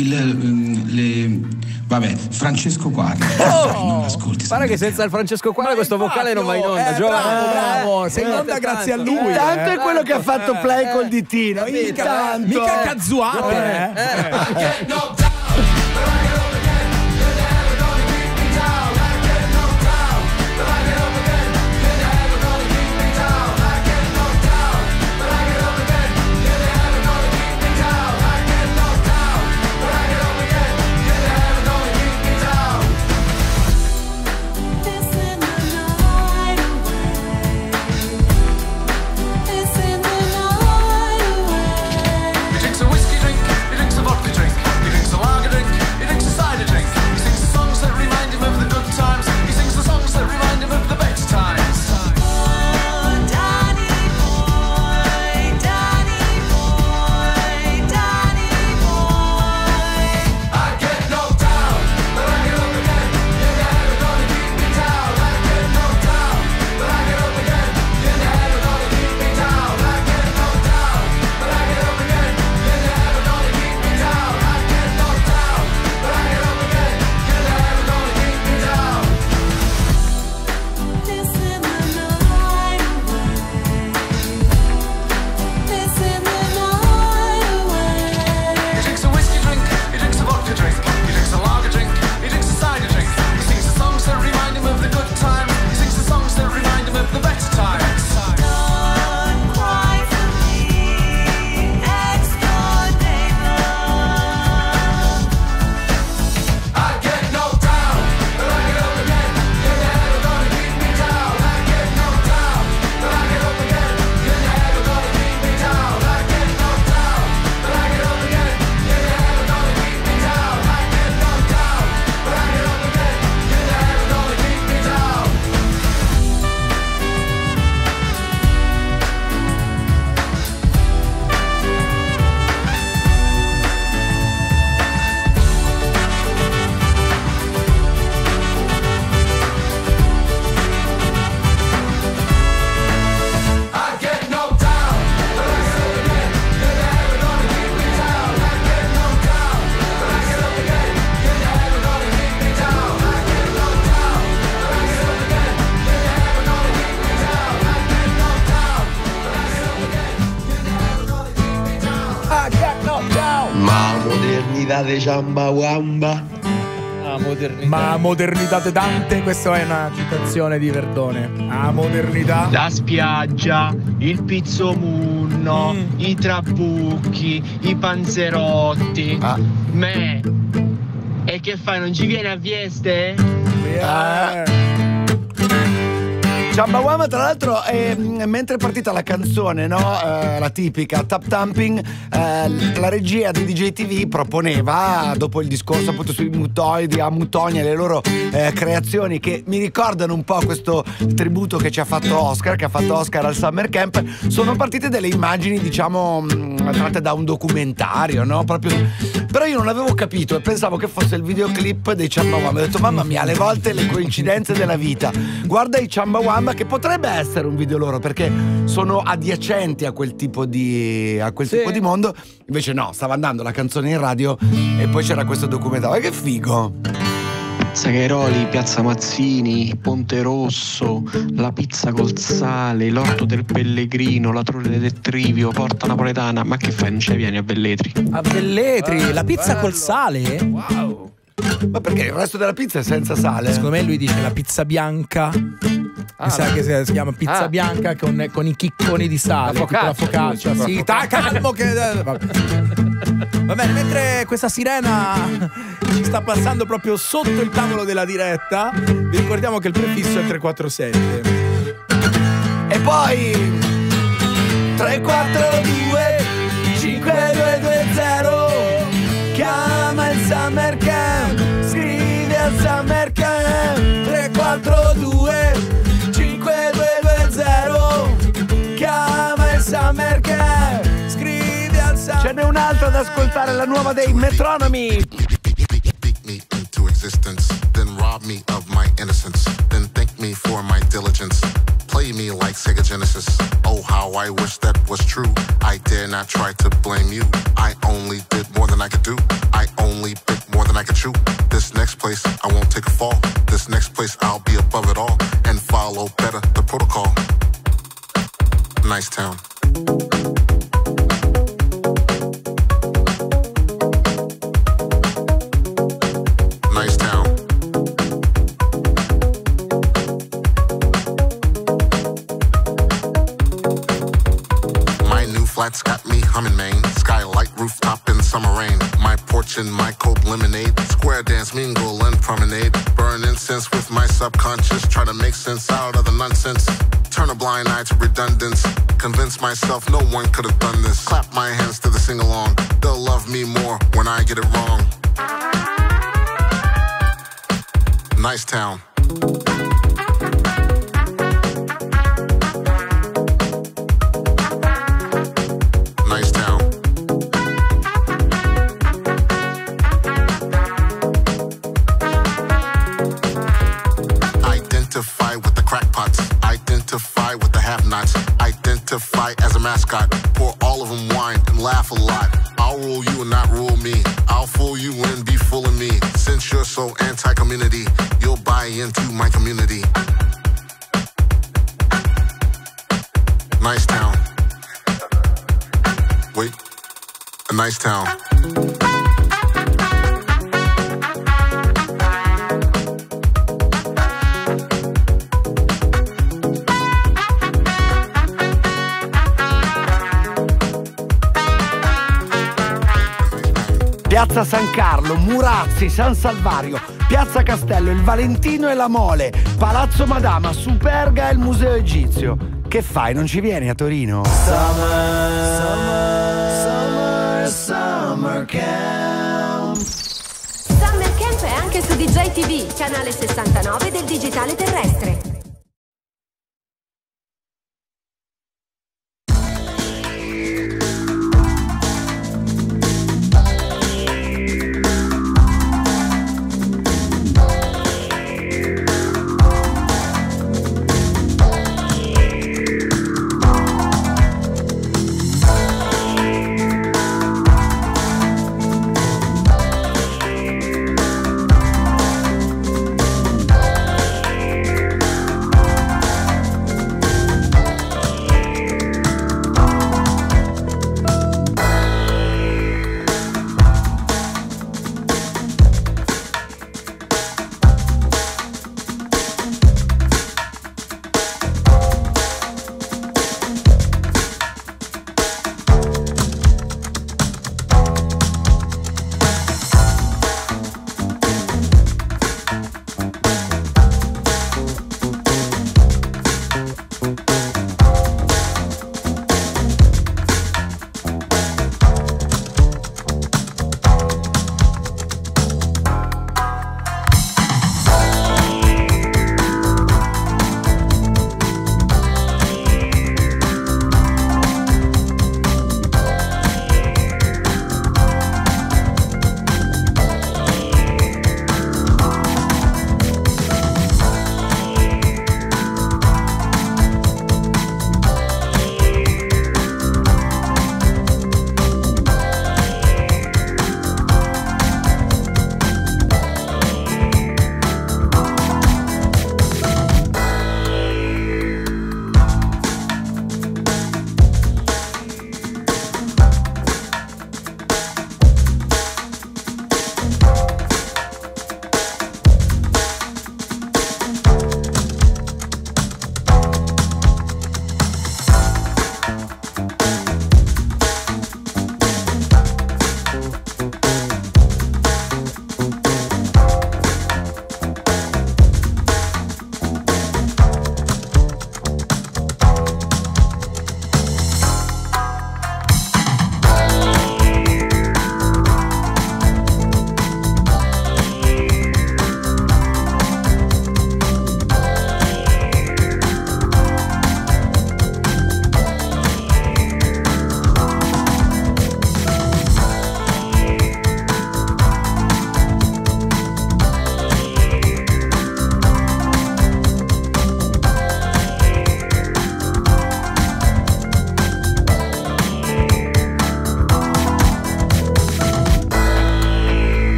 [SPEAKER 1] Francesco Quarna. Non ascolti.
[SPEAKER 2] Guarda che senza il Francesco Quarna questo vocale non va in onda,
[SPEAKER 11] bravo, sei in onda grazie a lui.
[SPEAKER 6] Intanto è quello che ha fatto play col ditino. Intanto
[SPEAKER 11] mica cazzuate.
[SPEAKER 1] De Chamba Wamba.
[SPEAKER 11] Ma modernitate tante, questa è una citazione di Verdone. A modernità.
[SPEAKER 4] La spiaggia, il pizzomunno, i trabucchi, i panzerotti. Me. E che fai, non ci vieni a Vieste?
[SPEAKER 6] Chumbawamba, tra l'altro, mentre è partita la canzone, no? La tipica tap thumping, la regia di DJ TV proponeva, dopo il discorso appunto sui mutoidi, a Mutonia e le loro creazioni che mi ricordano un po' questo tributo che ci ha fatto Oscar, che ha fatto Oscar al Summer Camp, sono partite delle immagini, diciamo, tratte da un documentario, no? Però io non avevo capito e pensavo che fosse il videoclip dei Chumbawamba. Ho detto, mamma mia, alle volte le coincidenze della vita. Guarda i Chumbawamba, che potrebbe essere un video loro perché sono adiacenti a quel tipo di tipo di mondo. Invece no, stava andando la canzone in radio e poi c'era questo documentario. Che figo!
[SPEAKER 4] Sagheroli, Piazza Mazzini, Ponte Rosso, la pizza col sale, l'orto del Pellegrino, la Torre del Trivio, Porta Napoletana. Ma che fai, non ci vieni a Velletri?
[SPEAKER 11] A Velletri, la pizza col sale?
[SPEAKER 6] Wow! Ma perché il resto della pizza è senza sale?
[SPEAKER 11] Secondo me lui dice la pizza bianca. Mi sa che si chiama pizza bianca con i chicconi di sale. La focaccia. Sì, calmo che. Va bene, mentre questa sirena ci sta passando proprio sotto il tavolo della diretta, vi ricordiamo che il prefisso è 347.
[SPEAKER 6] E poi 342 5220. Chiama il Summer Camp, scrivi al Summer Camp. 342 5220. Chiama il Summer Camp, scrivi al Summer Camp. Ce n'è un'altra da ascoltare, la nuova dei Metronomi.
[SPEAKER 7] Beat me into existence, then rob me of my innocence, then thank me for my diligence. Play me like Sega Genesis. Oh, how I wish that was true. I dare not try to blame you. I only did more than I could do. I only bit more than I could chew. This next place, I won't take a fall. This next place, I'll be above it all and follow better the protocol. Nice town. Nice town. My new flat's got me humming, man. Skylight rooftop in summer rain. My porch and my cold lemonade. Square dance, mingle and promenade. Burn incense with my subconscious. Try to make sense out of the nonsense. Turn a blind eye to redundance. Convince myself no one could have done this. Clap my hands to the sing-along. They'll love me more when I get it wrong. Nice town. Nice town. Identify with the crackpots. Identify with the have-nots. Identify as a mascot. Pour all of them wine and laugh a lot. I'll rule you and not rule me. I'll fool you and be fooling me. Since you're so anti-community, you'll buy into my community. Nice town. Wait, a nice town.
[SPEAKER 6] Piazza San Carlo, Murazzi, San Salvario, Piazza Castello, il Valentino e la Mole, Palazzo Madama, Superga e il Museo Egizio. Che fai, non ci vieni a Torino?
[SPEAKER 20] Summer Camp. Summer Camp è anche su DJ TV, canale 69 del digitale terrestre.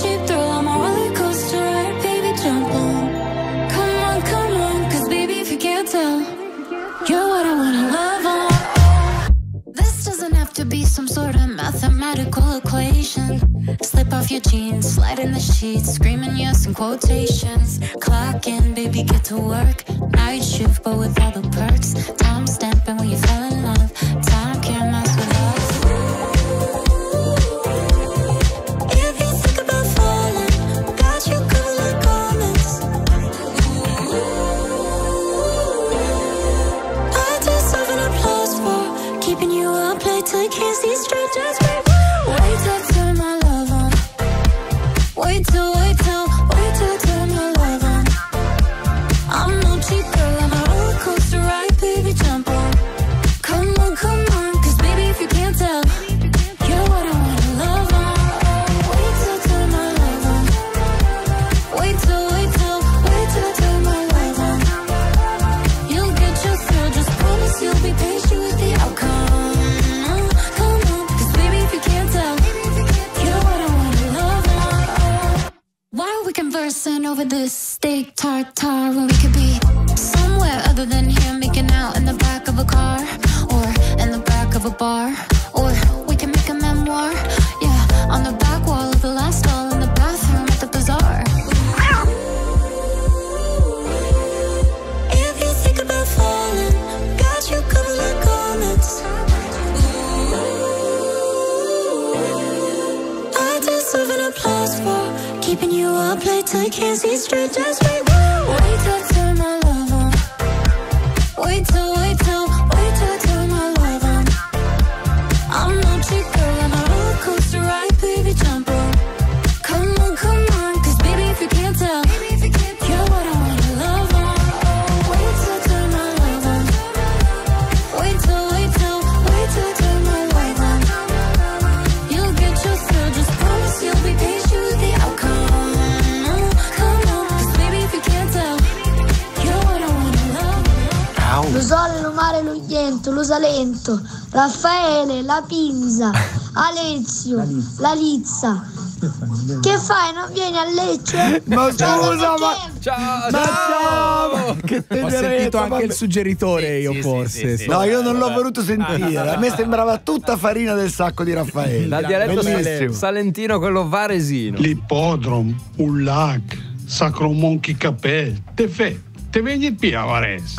[SPEAKER 3] cheap thrill, I'm a roller coaster ride, baby, jump on. Come on, 'cause baby, if you can't tell, you're what I wanna love on. This doesn't have to be some sort of mathematical equation. Slip off your jeans, slide in the sheets, screaming yes in quotations. Clock in, baby, get to work. Night shift, but with all the perks. Time stamping when you fell in love. Time can't mess with us. If you think about falling, got you covered like garments. I deserve an applause for keeping you up late till you can't see straight. Just wait till I turn my love on. Wait till I turn my love on. I'm no cheap girl, I'm a roller coaster ride, baby, jump on. Come on, 'cause baby, if you can't tell, you're what I wanna love on. Wait till I turn my love on. Wait till I turn my love on. You'll get your thrill, just promise you'll be patient with the outcome. Come on, 'cause baby, if you can't tell, you're what I wanna love on. Why are we conversing over this steak tartare when we could be somewhere other than here, making out in the back of a car or in the back of a bar, or we can make a memoir, yeah, on the back wall of the last stall in the bathroom at the bazaar. If you think about falling, got you covered like garments. I deserve an applause for keeping you up late till you can't see straight. Just wait till I turn my love on. Wait till I turn my love on. I'm no cheap girl, I'm a roller coaster ride, baby, jump on. Come on, 'cause baby, if you can't tell, you're what I wanna love on. Wait till I turn my love on. Wait till I turn my love on. You'll get your thrill, just promise you'll be patient with the outcome. Come on, 'cause baby, if you can't tell, you're what I wanna love on.
[SPEAKER 9] Lo Sole, lo Mare, lo Iento, lo Salento, Raffaele, la Pinza, Alezio, la Lizza. Che fai? Non vieni a Lecce?
[SPEAKER 6] Ma scusa,
[SPEAKER 2] Ciao!
[SPEAKER 6] Che
[SPEAKER 11] Ho sentito anche il suggeritore io, forse.
[SPEAKER 6] No, io non l'ho voluto sentire. A me sembrava tutta farina del sacco di Raffaele.
[SPEAKER 2] Dal dialetto
[SPEAKER 6] Bellissimo.
[SPEAKER 2] salentino, quello varesino.
[SPEAKER 21] L'ippodromo, un lag, Sacro Monchi Capel, te vedi qui a Varese.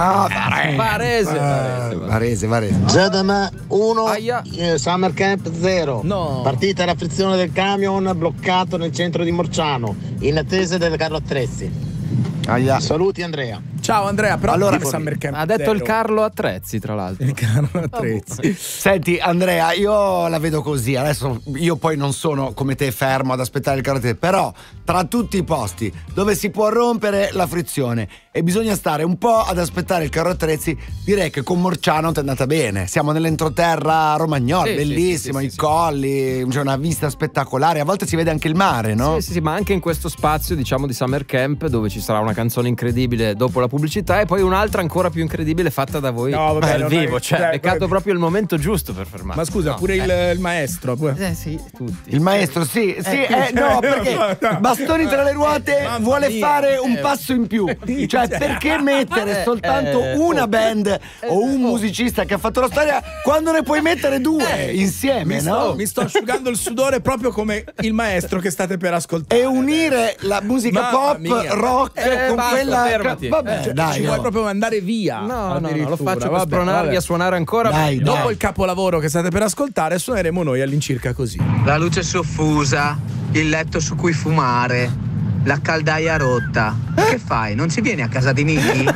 [SPEAKER 2] Varese.
[SPEAKER 5] Zedeme 1, Summer Camp 0.
[SPEAKER 11] No.
[SPEAKER 5] Partita la frizione del camion bloccato nel centro di Morciano, in attesa del Carlo Attrezzi. Saluti Andrea.
[SPEAKER 11] Ciao Andrea, però
[SPEAKER 2] allora
[SPEAKER 11] Summer Camp
[SPEAKER 2] ha detto
[SPEAKER 11] 0.
[SPEAKER 2] il Carlo Attrezzi, tra l'altro.
[SPEAKER 11] Il Carlo Attrezzi.
[SPEAKER 6] Senti Andrea, io la vedo così. Adesso io poi non sono come te fermo ad aspettare il Carlo Attrezzi, però tra tutti i posti dove si può rompere la frizione e bisogna stare un po' ad aspettare il Carlo Attrezzi, direi che con Morciano ti è andata bene. Siamo nell'entroterra romagnolo, bellissimo, i colli, c'è una vista spettacolare, a volte si vede anche il mare, no?
[SPEAKER 2] Sì, ma anche in questo spazio, diciamo, di Summer Camp, dove ci sarà una canzone incredibile dopo la pubblicità e poi un'altra ancora più incredibile fatta da voi dal vivo, cioè peccato proprio il momento giusto per fermare.
[SPEAKER 11] Ma scusa, pure il maestro
[SPEAKER 2] sì, tutti.
[SPEAKER 6] Il maestro no, perché Bastoni tra le ruote vuole fare un passo in più, cioè perché mettere soltanto una band o un musicista che ha fatto la storia quando ne puoi mettere due insieme,
[SPEAKER 11] mi sto asciugando il sudore proprio come il maestro che state per ascoltare
[SPEAKER 6] e unire la musica pop rock con quella
[SPEAKER 2] fermati.
[SPEAKER 6] Vabbè, dai,
[SPEAKER 11] ci vuoi proprio mandare via?
[SPEAKER 2] No, lo faccio per spronarvi a suonare ancora.
[SPEAKER 11] Dopo il capolavoro che state per ascoltare suoneremo noi all'incirca così.
[SPEAKER 10] La luce soffusa, il letto su cui fumare, la caldaia rotta. Che fai? Non ci vieni a casa di Niki?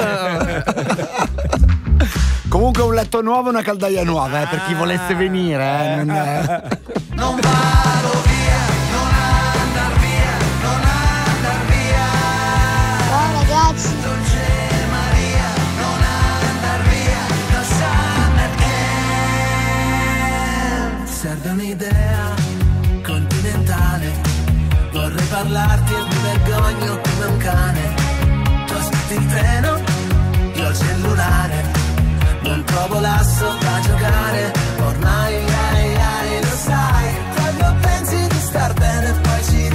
[SPEAKER 6] Comunque un letto nuovo e una caldaia nuova, per chi volesse venire.
[SPEAKER 26] Non vado via, non andar via, non andar via.
[SPEAKER 9] Ciao ragazzi.
[SPEAKER 26] Dolce Maria, non andar via da Summer Camp. Serve un'idea continentale, vorrei parlarti e mi vergogno come un cane. Tu aspetti il treno, io il cellulare, non trovo l'asso da giocare, ormai lo sai, quando pensi di star bene poi ci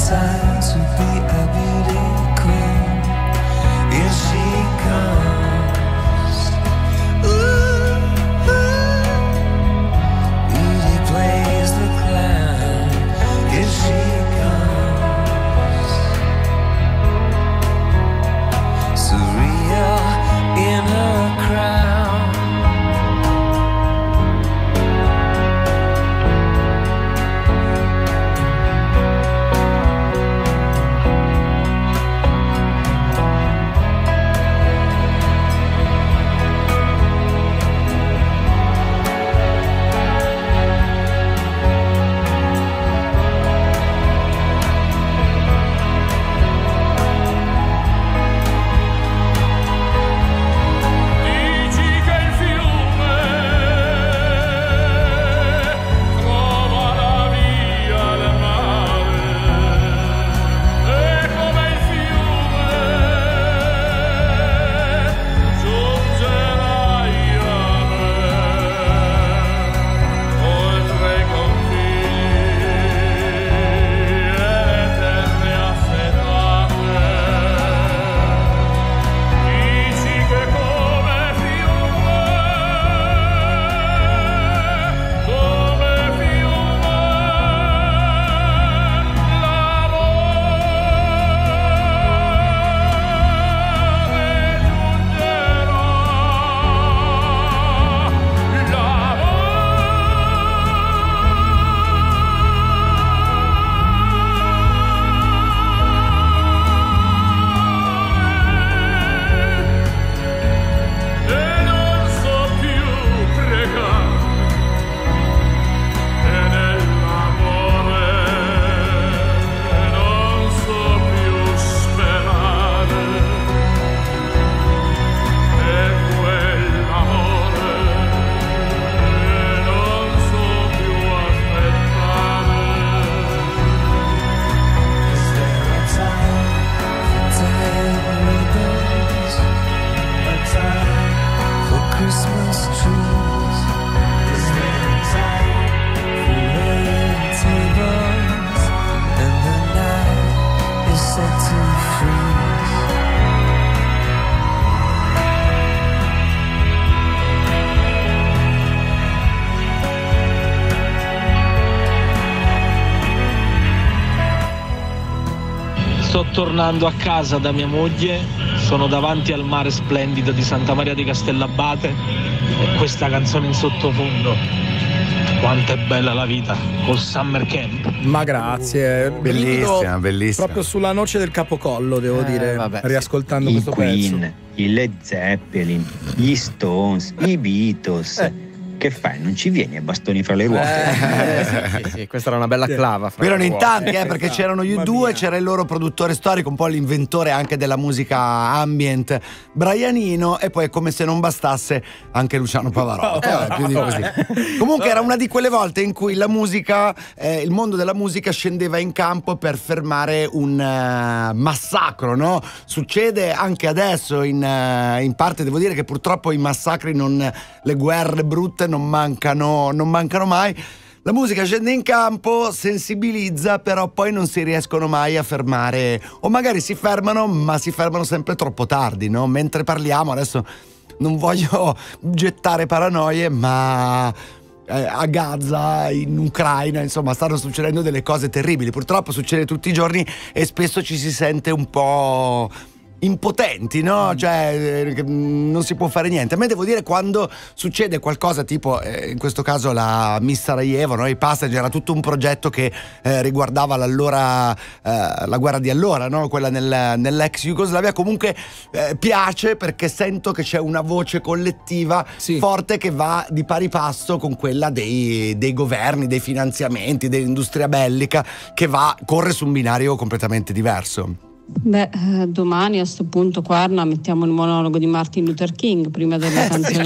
[SPEAKER 26] time to be a beauty queen. Here she comes. Ooh, beauty plays the clown. Here she comes. Surreal in her crown.
[SPEAKER 16] Sto tornando a casa da mia moglie, sono davanti al mare splendido di Santa Maria di Castellabate e questa canzone in sottofondo. Quanto è bella la vita col Summer Camp.
[SPEAKER 11] Ma grazie,
[SPEAKER 6] bellissima, bellissima.
[SPEAKER 11] Proprio sulla noce del capocollo, devo dire, riascoltando questo
[SPEAKER 12] Queen,
[SPEAKER 11] pezzo.
[SPEAKER 12] I Led Zeppelin, gli Stones, i Beatles. Che fai? Non ci vieni a bastoni fra le ruote?
[SPEAKER 2] Sì, questa era una bella clava.
[SPEAKER 6] Però erano in tanti, perché c'erano gli U2, c'era il loro produttore storico, un po' l'inventore anche della musica ambient, Brianino, e poi come se non bastasse anche Luciano Pavarotti. Più di così. Comunque era una di quelle volte in cui la musica, il mondo della musica scendeva in campo per fermare un massacro, no? Succede anche adesso, in parte devo dire che purtroppo i massacri, le guerre brutte non mancano mai. La musica scende in campo, sensibilizza, però poi non si riescono mai a fermare, o magari si fermano, ma si fermano sempre troppo tardi, no? Mentre parliamo adesso, non voglio gettare paranoie, ma a Gaza, in Ucraina, insomma, stanno succedendo delle cose terribili. Purtroppo succede tutti i giorni e spesso ci si sente un po' impotenti, no? Cioè non si può fare niente. A me, devo dire, quando succede qualcosa tipo in questo caso la Miss Sarajevo, no? I Passenger, era tutto un progetto che riguardava la guerra di allora, no? Quella nell'ex Jugoslavia. Comunque piace, perché sento che c'è una voce collettiva forte che va di pari passo con quella dei governi, dei finanziamenti, dell'industria bellica, che corre su un binario completamente diverso.
[SPEAKER 27] Beh, domani a sto punto, Quarna, mettiamo il monologo di Martin Luther King prima della canzone.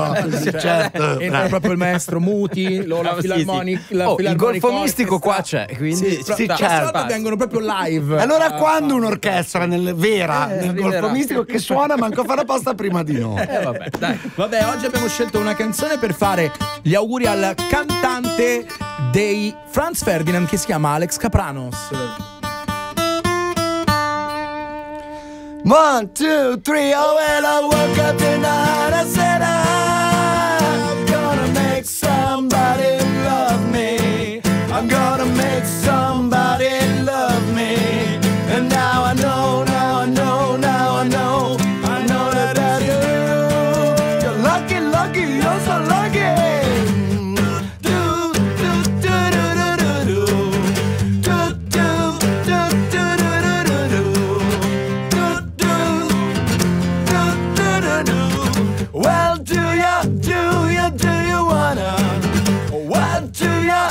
[SPEAKER 6] Certo.
[SPEAKER 11] Entra proprio il maestro Muti, la filarmonica.
[SPEAKER 2] Il golfo mistico qua c'è, quindi
[SPEAKER 11] certo. Vengono proprio live.
[SPEAKER 6] Allora quando un'orchestra nel golfo mistico che suona, manco fa la posta prima di noi.
[SPEAKER 11] Vabbè, oggi abbiamo scelto una canzone per fare gli auguri al cantante dei Franz Ferdinand, che si chiama Alex Kapranos.
[SPEAKER 6] 1, 2, 3, oh well, I woke up tonight, I said I'm gonna make somebody love me. I'm gonna make somebody love me. And now I know, now I know, now I know, I know that that's you. You're lucky, lucky, you're so lucky. Well, do you wanna? What do you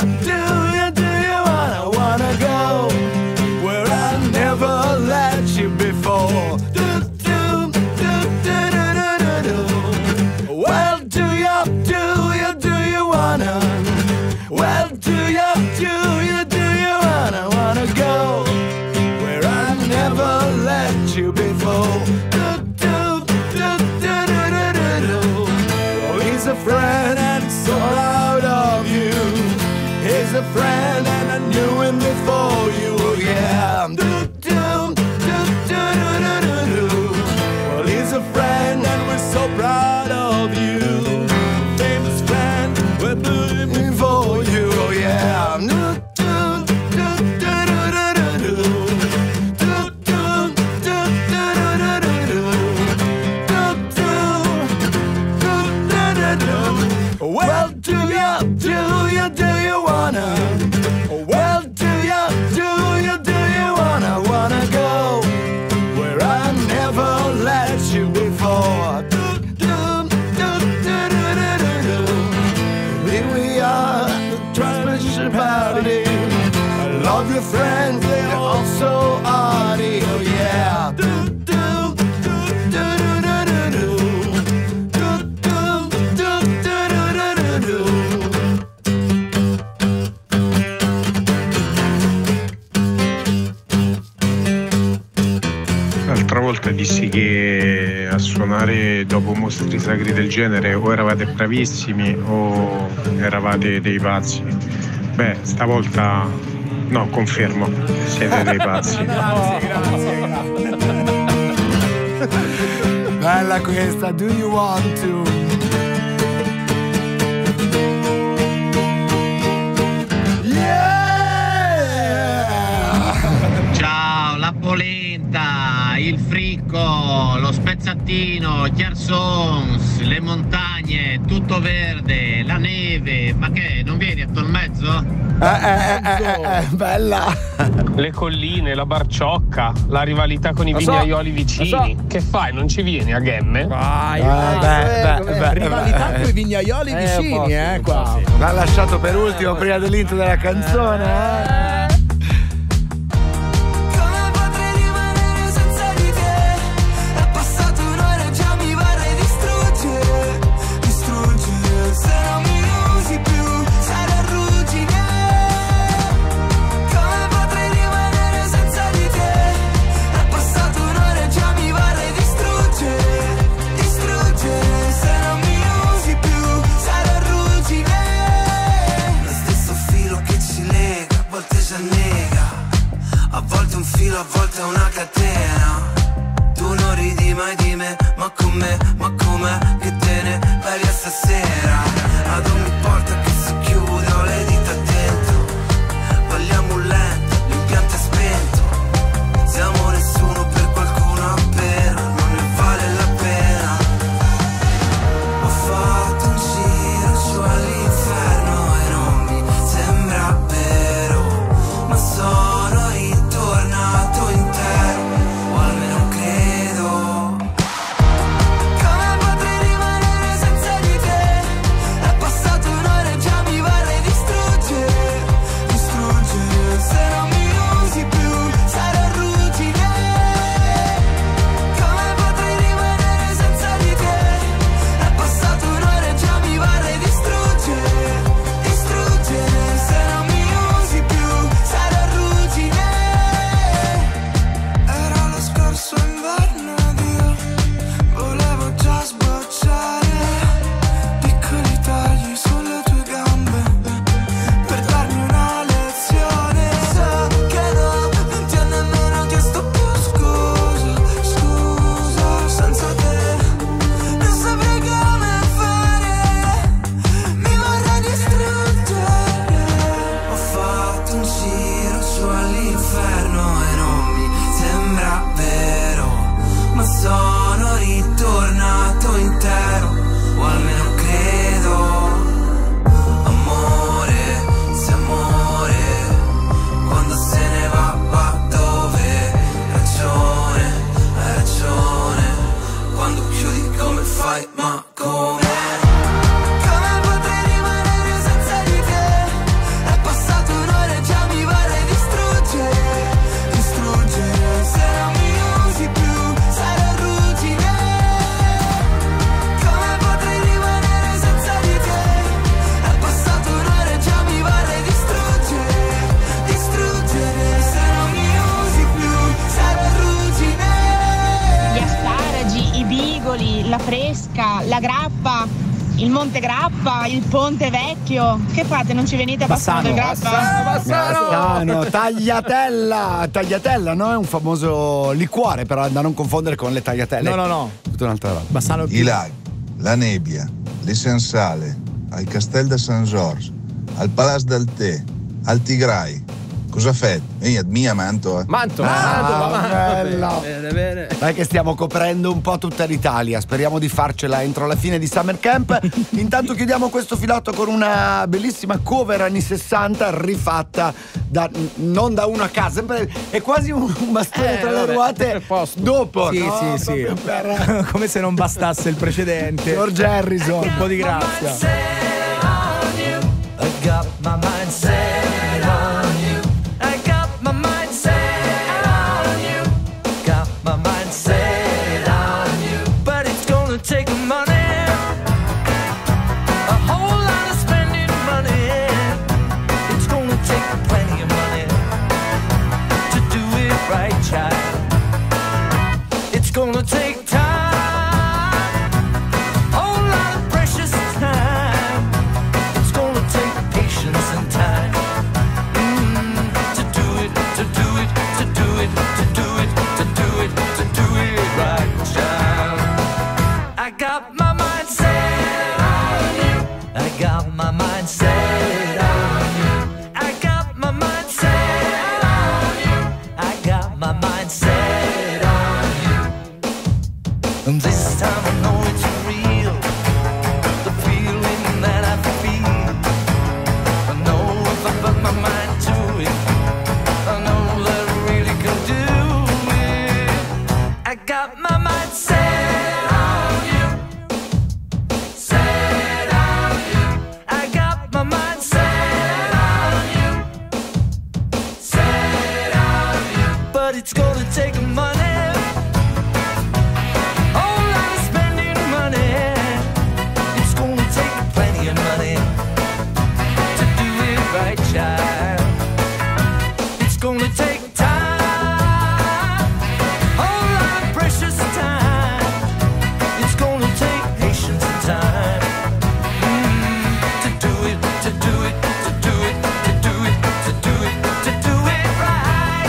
[SPEAKER 6] wanna go where I never let you before? Well, do you wanna? Well, do you wanna go where I never let you before? He's a friend and so proud of you. He's a friend and I knew him before you. Yeah. Well, he's a friend and we're so proud of you. Famous friend, we're putting before you. Oh yeah. Well, do you wanna? Well, do you wanna go where I never let you before? Here we are, the transmission party. I love your friends, they're all so arty. Oh yeah.
[SPEAKER 21] L'altra volta dissi che a suonare dopo mostri sacri del genere o eravate bravissimi o eravate dei pazzi. Beh, stavolta no, confermo, siete dei pazzi.
[SPEAKER 6] Grazie. Bella questa, do you want to?
[SPEAKER 5] Ciao, la polenta, il fricco, lo spezzatino, Chiarsons, le montagne, tutto verde, la neve. Ma che, non vieni a Tolmezzo?
[SPEAKER 6] Bella.
[SPEAKER 13] Le colline, la barciocca, la rivalità con i vignaioli vicini. Che fai, non ci vieni a Gemme?
[SPEAKER 11] Vai, rivalità con i vignaioli vicini, qua.
[SPEAKER 6] L'ha lasciato per ultimo prima dell'intro della canzone,
[SPEAKER 26] a volte una catena. Tu non ridi mai di me, ma com'è che te ne vai via stasera? Ad ogni porta che si chiude ho le dita dentro. Balliamo lento, l'impianto è spento. Siamo nessuno per qualcuno appena, non ne vale la pena. Ho fatto un giro su all'inferno e non mi sembra vero, ma sono ritornato intero, o almeno credo. Come
[SPEAKER 14] il Monte Grappa, il Ponte Vecchio. Che fate? Non ci venite a Bassano del Grappa?
[SPEAKER 6] Bassano, tagliatella, no? È un famoso liquore, però da non confondere con le tagliatelle.
[SPEAKER 11] No.
[SPEAKER 6] Tutta un'altra roba.
[SPEAKER 11] Bassano
[SPEAKER 17] I laghi, la nebbia, le Sensale, al Castel de San Giorgio, al Palazzo del Tè, al Tigray. Cosa fate? Mia manto.
[SPEAKER 2] Manto.
[SPEAKER 6] Bella.
[SPEAKER 2] Bene.
[SPEAKER 6] Dai che stiamo coprendo un po' tutta l'Italia. Speriamo di farcela entro la fine di Summer Camp. Intanto chiudiamo questo filotto con una bellissima cover anni 60 rifatta non da uno a casa. Sempre, è quasi un bastone tra le ruote dopo.
[SPEAKER 11] Sì,
[SPEAKER 6] no?
[SPEAKER 11] sì. Come se non bastasse il precedente.
[SPEAKER 6] George Harrison.
[SPEAKER 11] Un po' di grazia.
[SPEAKER 26] I got my mind set on you. I got my mind set on you. Got my mind set on you. But it's gonna take money, a whole lot of spending money. It's gonna take plenty of money to do it right, child. It's gonna take time, whole lot of precious time. It's gonna take patience and time to do it, to do it, to do it, to do it, to do it, to do it right, child. I got my mind set on you. I got my mind set on you. I got my mind set on you. I got my mind set on you. And this time I know it's real, the feeling that I feel. I know if I put my mind to it, I know that I really can do it. I got my mind set on you, set on you. I got my mind set on you, set on you. But it's gonna take money, whole lot of spending money. It's gonna take plenty of money to do it right, child. It's gonna take time, whole lot of precious time. It's gonna take patience and time to do it, to do it, to do it, to do it, to do it, to do it right.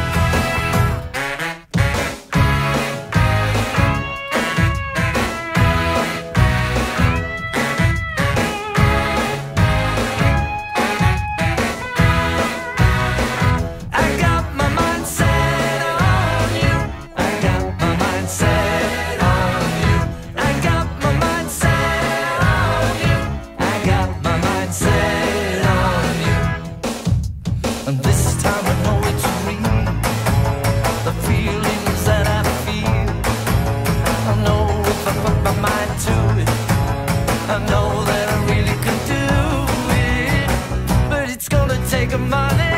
[SPEAKER 26] I got my mind set on you. I got my mind set on you. I got my mind set on you. I got my mind set on you. And this time I know it's real, the feelings that I feel. I know if I put my mind to it, I know that I really can do it. But it's gonna take money,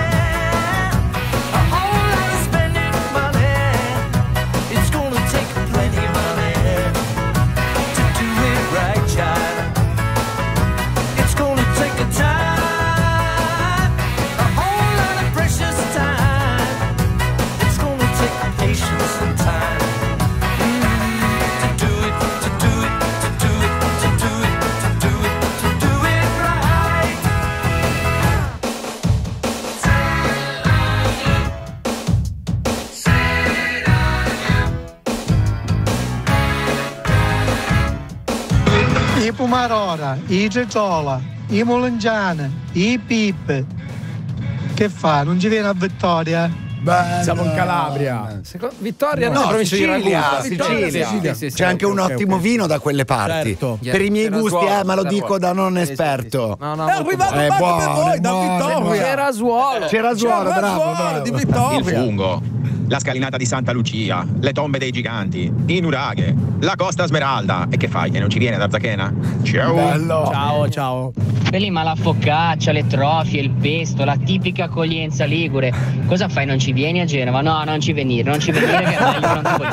[SPEAKER 26] a whole lot of spending money. It's gonna take plenty of money to do it right, child. It's gonna take a time, a whole lot of precious time. It's gonna take patience and time to do it, to do it, to do it, to do it, to do it, to do it right.
[SPEAKER 15] I Pumarora, i Cecciola, i Molengiane, i Pippe. Che fa? Non ci viene a Vittoria?
[SPEAKER 11] Siamo in Calabria.
[SPEAKER 2] Vittoria non è provincia di Ragusa.
[SPEAKER 6] Sicilia.
[SPEAKER 2] Sì,
[SPEAKER 6] C'è anche un ottimo vino da quelle parti.
[SPEAKER 11] Certo.
[SPEAKER 6] Per i miei gusti, ma lo dico da non esperto.
[SPEAKER 11] È arrivato un banco per voi da Vittoria.
[SPEAKER 2] C'era Suolo,
[SPEAKER 6] bravo.
[SPEAKER 11] Di Vittoria.
[SPEAKER 18] Il fungo, la scalinata di Santa Lucia, le tombe dei giganti, i nuraghe, la Costa Smeralda. E che fai? E non ci viene da Zachena? Ciao.
[SPEAKER 6] Bello.
[SPEAKER 11] Ciao.
[SPEAKER 19] Quelli ma la focaccia, le trofie, il pesto, la tipica accoglienza ligure. Cosa fai? Non ci vieni a Genova? No, non ci venire che meglio non ti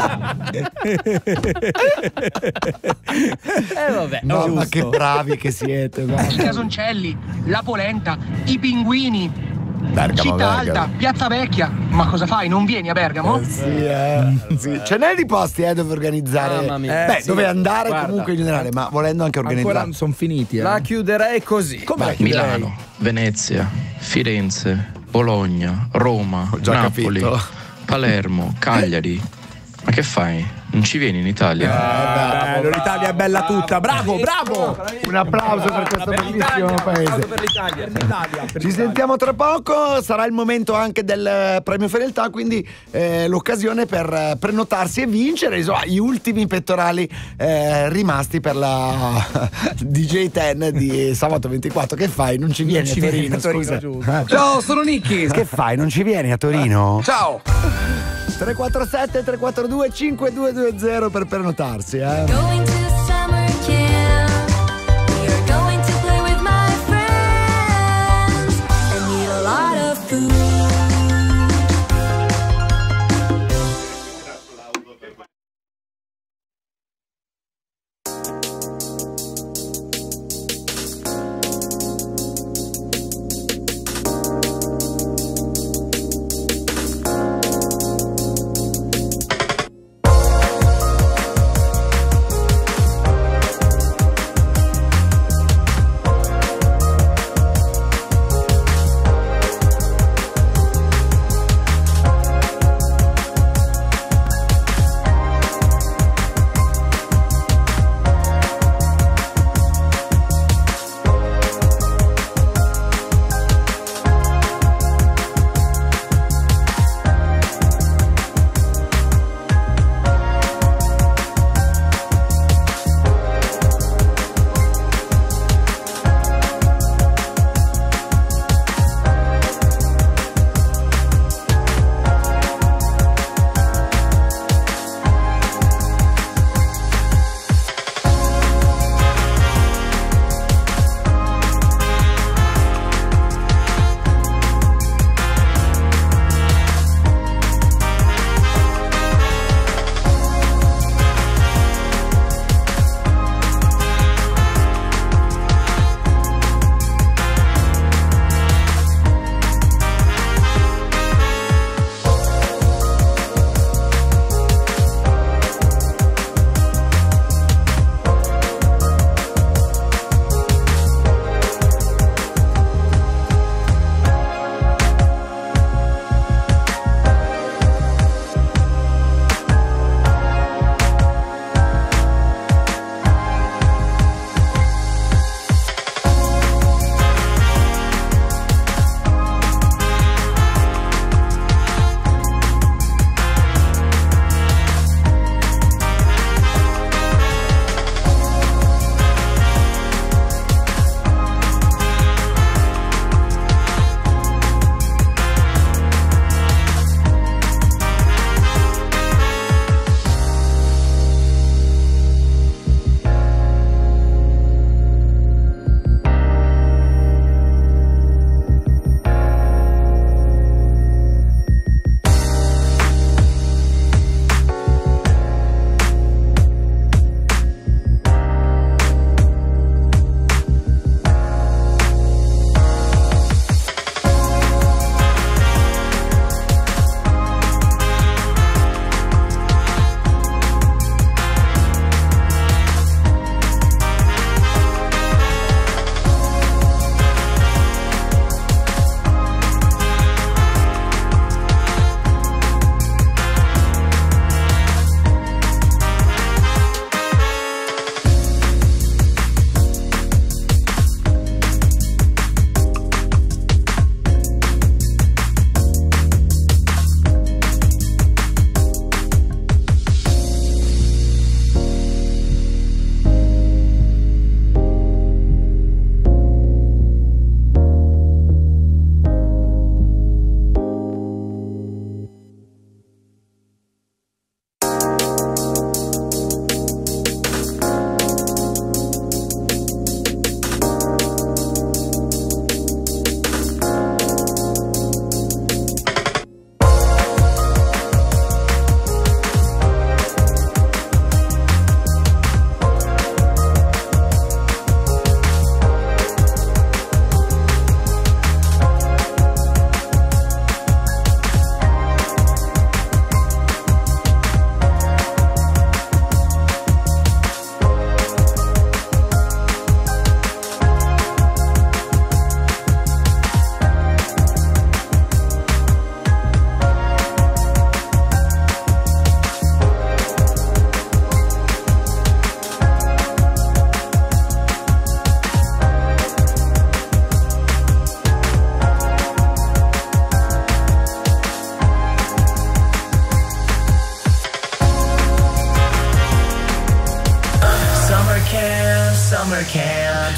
[SPEAKER 19] vogliamo. Vabbè.
[SPEAKER 6] No, ma che bravi che siete.
[SPEAKER 22] I casoncelli, la polenta, i pinguini.
[SPEAKER 15] Città Alta, Piazza Vecchia. Ma cosa fai? Non vieni a Bergamo?
[SPEAKER 6] Sì. Ce n'è di posti dove organizzare. Dove andare comunque in generale, ma volendo anche organizzare.
[SPEAKER 11] Ancora non sono finiti.
[SPEAKER 2] La chiuderei così.
[SPEAKER 11] Come
[SPEAKER 1] Milano, Venezia, Firenze, Bologna, Roma, Napoli, Palermo, Cagliari. Ma che fai? Non ci vieni in Italia?
[SPEAKER 11] L'Italia è bella tutta. Bravo!
[SPEAKER 6] Un applauso per questo bellissimo paese.
[SPEAKER 2] Per l'Italia.
[SPEAKER 6] Ci sentiamo tra poco, sarà il momento anche del premio fedeltà, quindi l'occasione per prenotarsi e vincere gli ultimi pettorali rimasti per la DJ 10 di sabato 24. Che fai? Non ci vieni a Torino? Scusa.
[SPEAKER 15] Ciao, sono Nicky.
[SPEAKER 6] Che fai? Non ci vieni a Torino?
[SPEAKER 15] Ciao.
[SPEAKER 6] 347 342 5220 per prenotarsi.
[SPEAKER 3] Going to summer camp. We are going to play with my friends and eat a lot of food.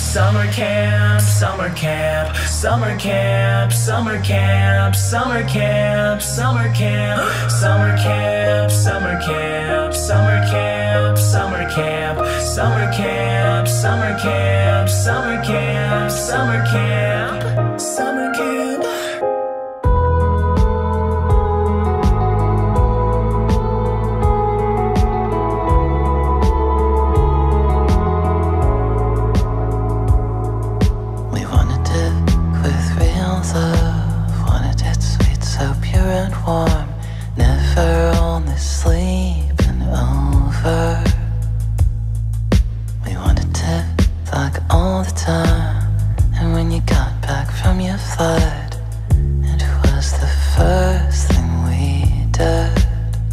[SPEAKER 26] Summer camp, summer camp, summer camp, summer camp, summer camp, summer camp, summer camp, summer camp, summer camp, summer camp, summer camp, summer camp, summer camp, summer camp, summer camp.
[SPEAKER 4] Warm, never only sleeping over. We wanted to talk all the time. And when you got back from your flight, it was the first thing we did.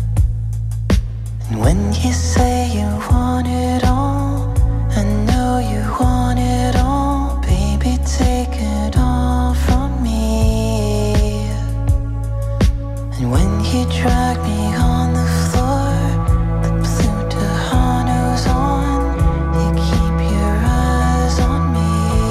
[SPEAKER 4] And when you say you want it all, I know you want it all. Baby, take it all from me. And when you drag me on the floor, the blue Tejano's on, you keep your eyes on me.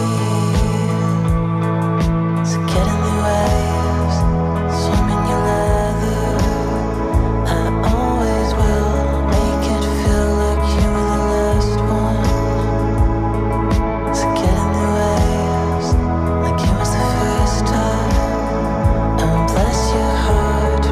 [SPEAKER 4] So get in the waves, swim in your leather. I always will make it feel like you were the last one. So get in the waves, like it was the first time. And bless your heart.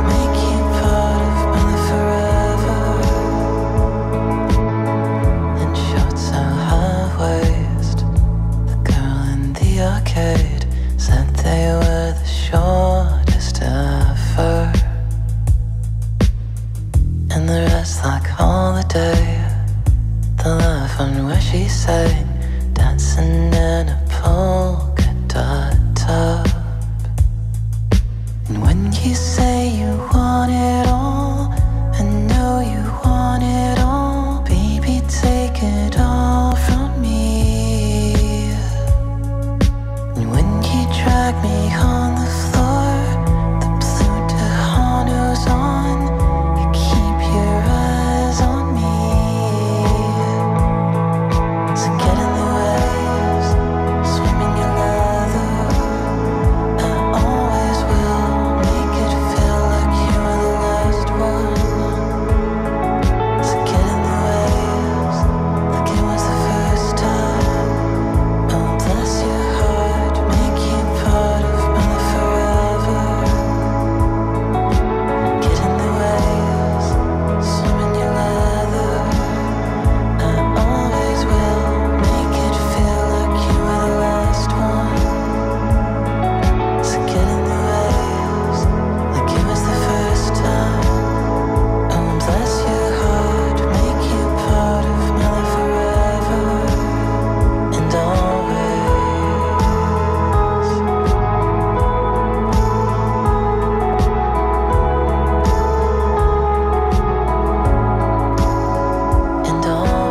[SPEAKER 4] Said they were the shortest ever, and the rest like holiday. The love one where she sang, dancing in a polka dot top. And when you say you want it all, I know you want it all. Baby, take it all from me. And when you drag me on the floor, the blue Tejano's on, you keep your eyes on me. So get in the waves, swim in your leather. I always will make it feel like you were the last one. So get in the waves, like it was the first time. Oh, bless your heart, make you part of my life forever. Get in the waves, swim in your leather. I always will make it feel like you were the last one. So get in the waves, like it was the first time. Oh, bless your heart, make you part of my life forever and always. And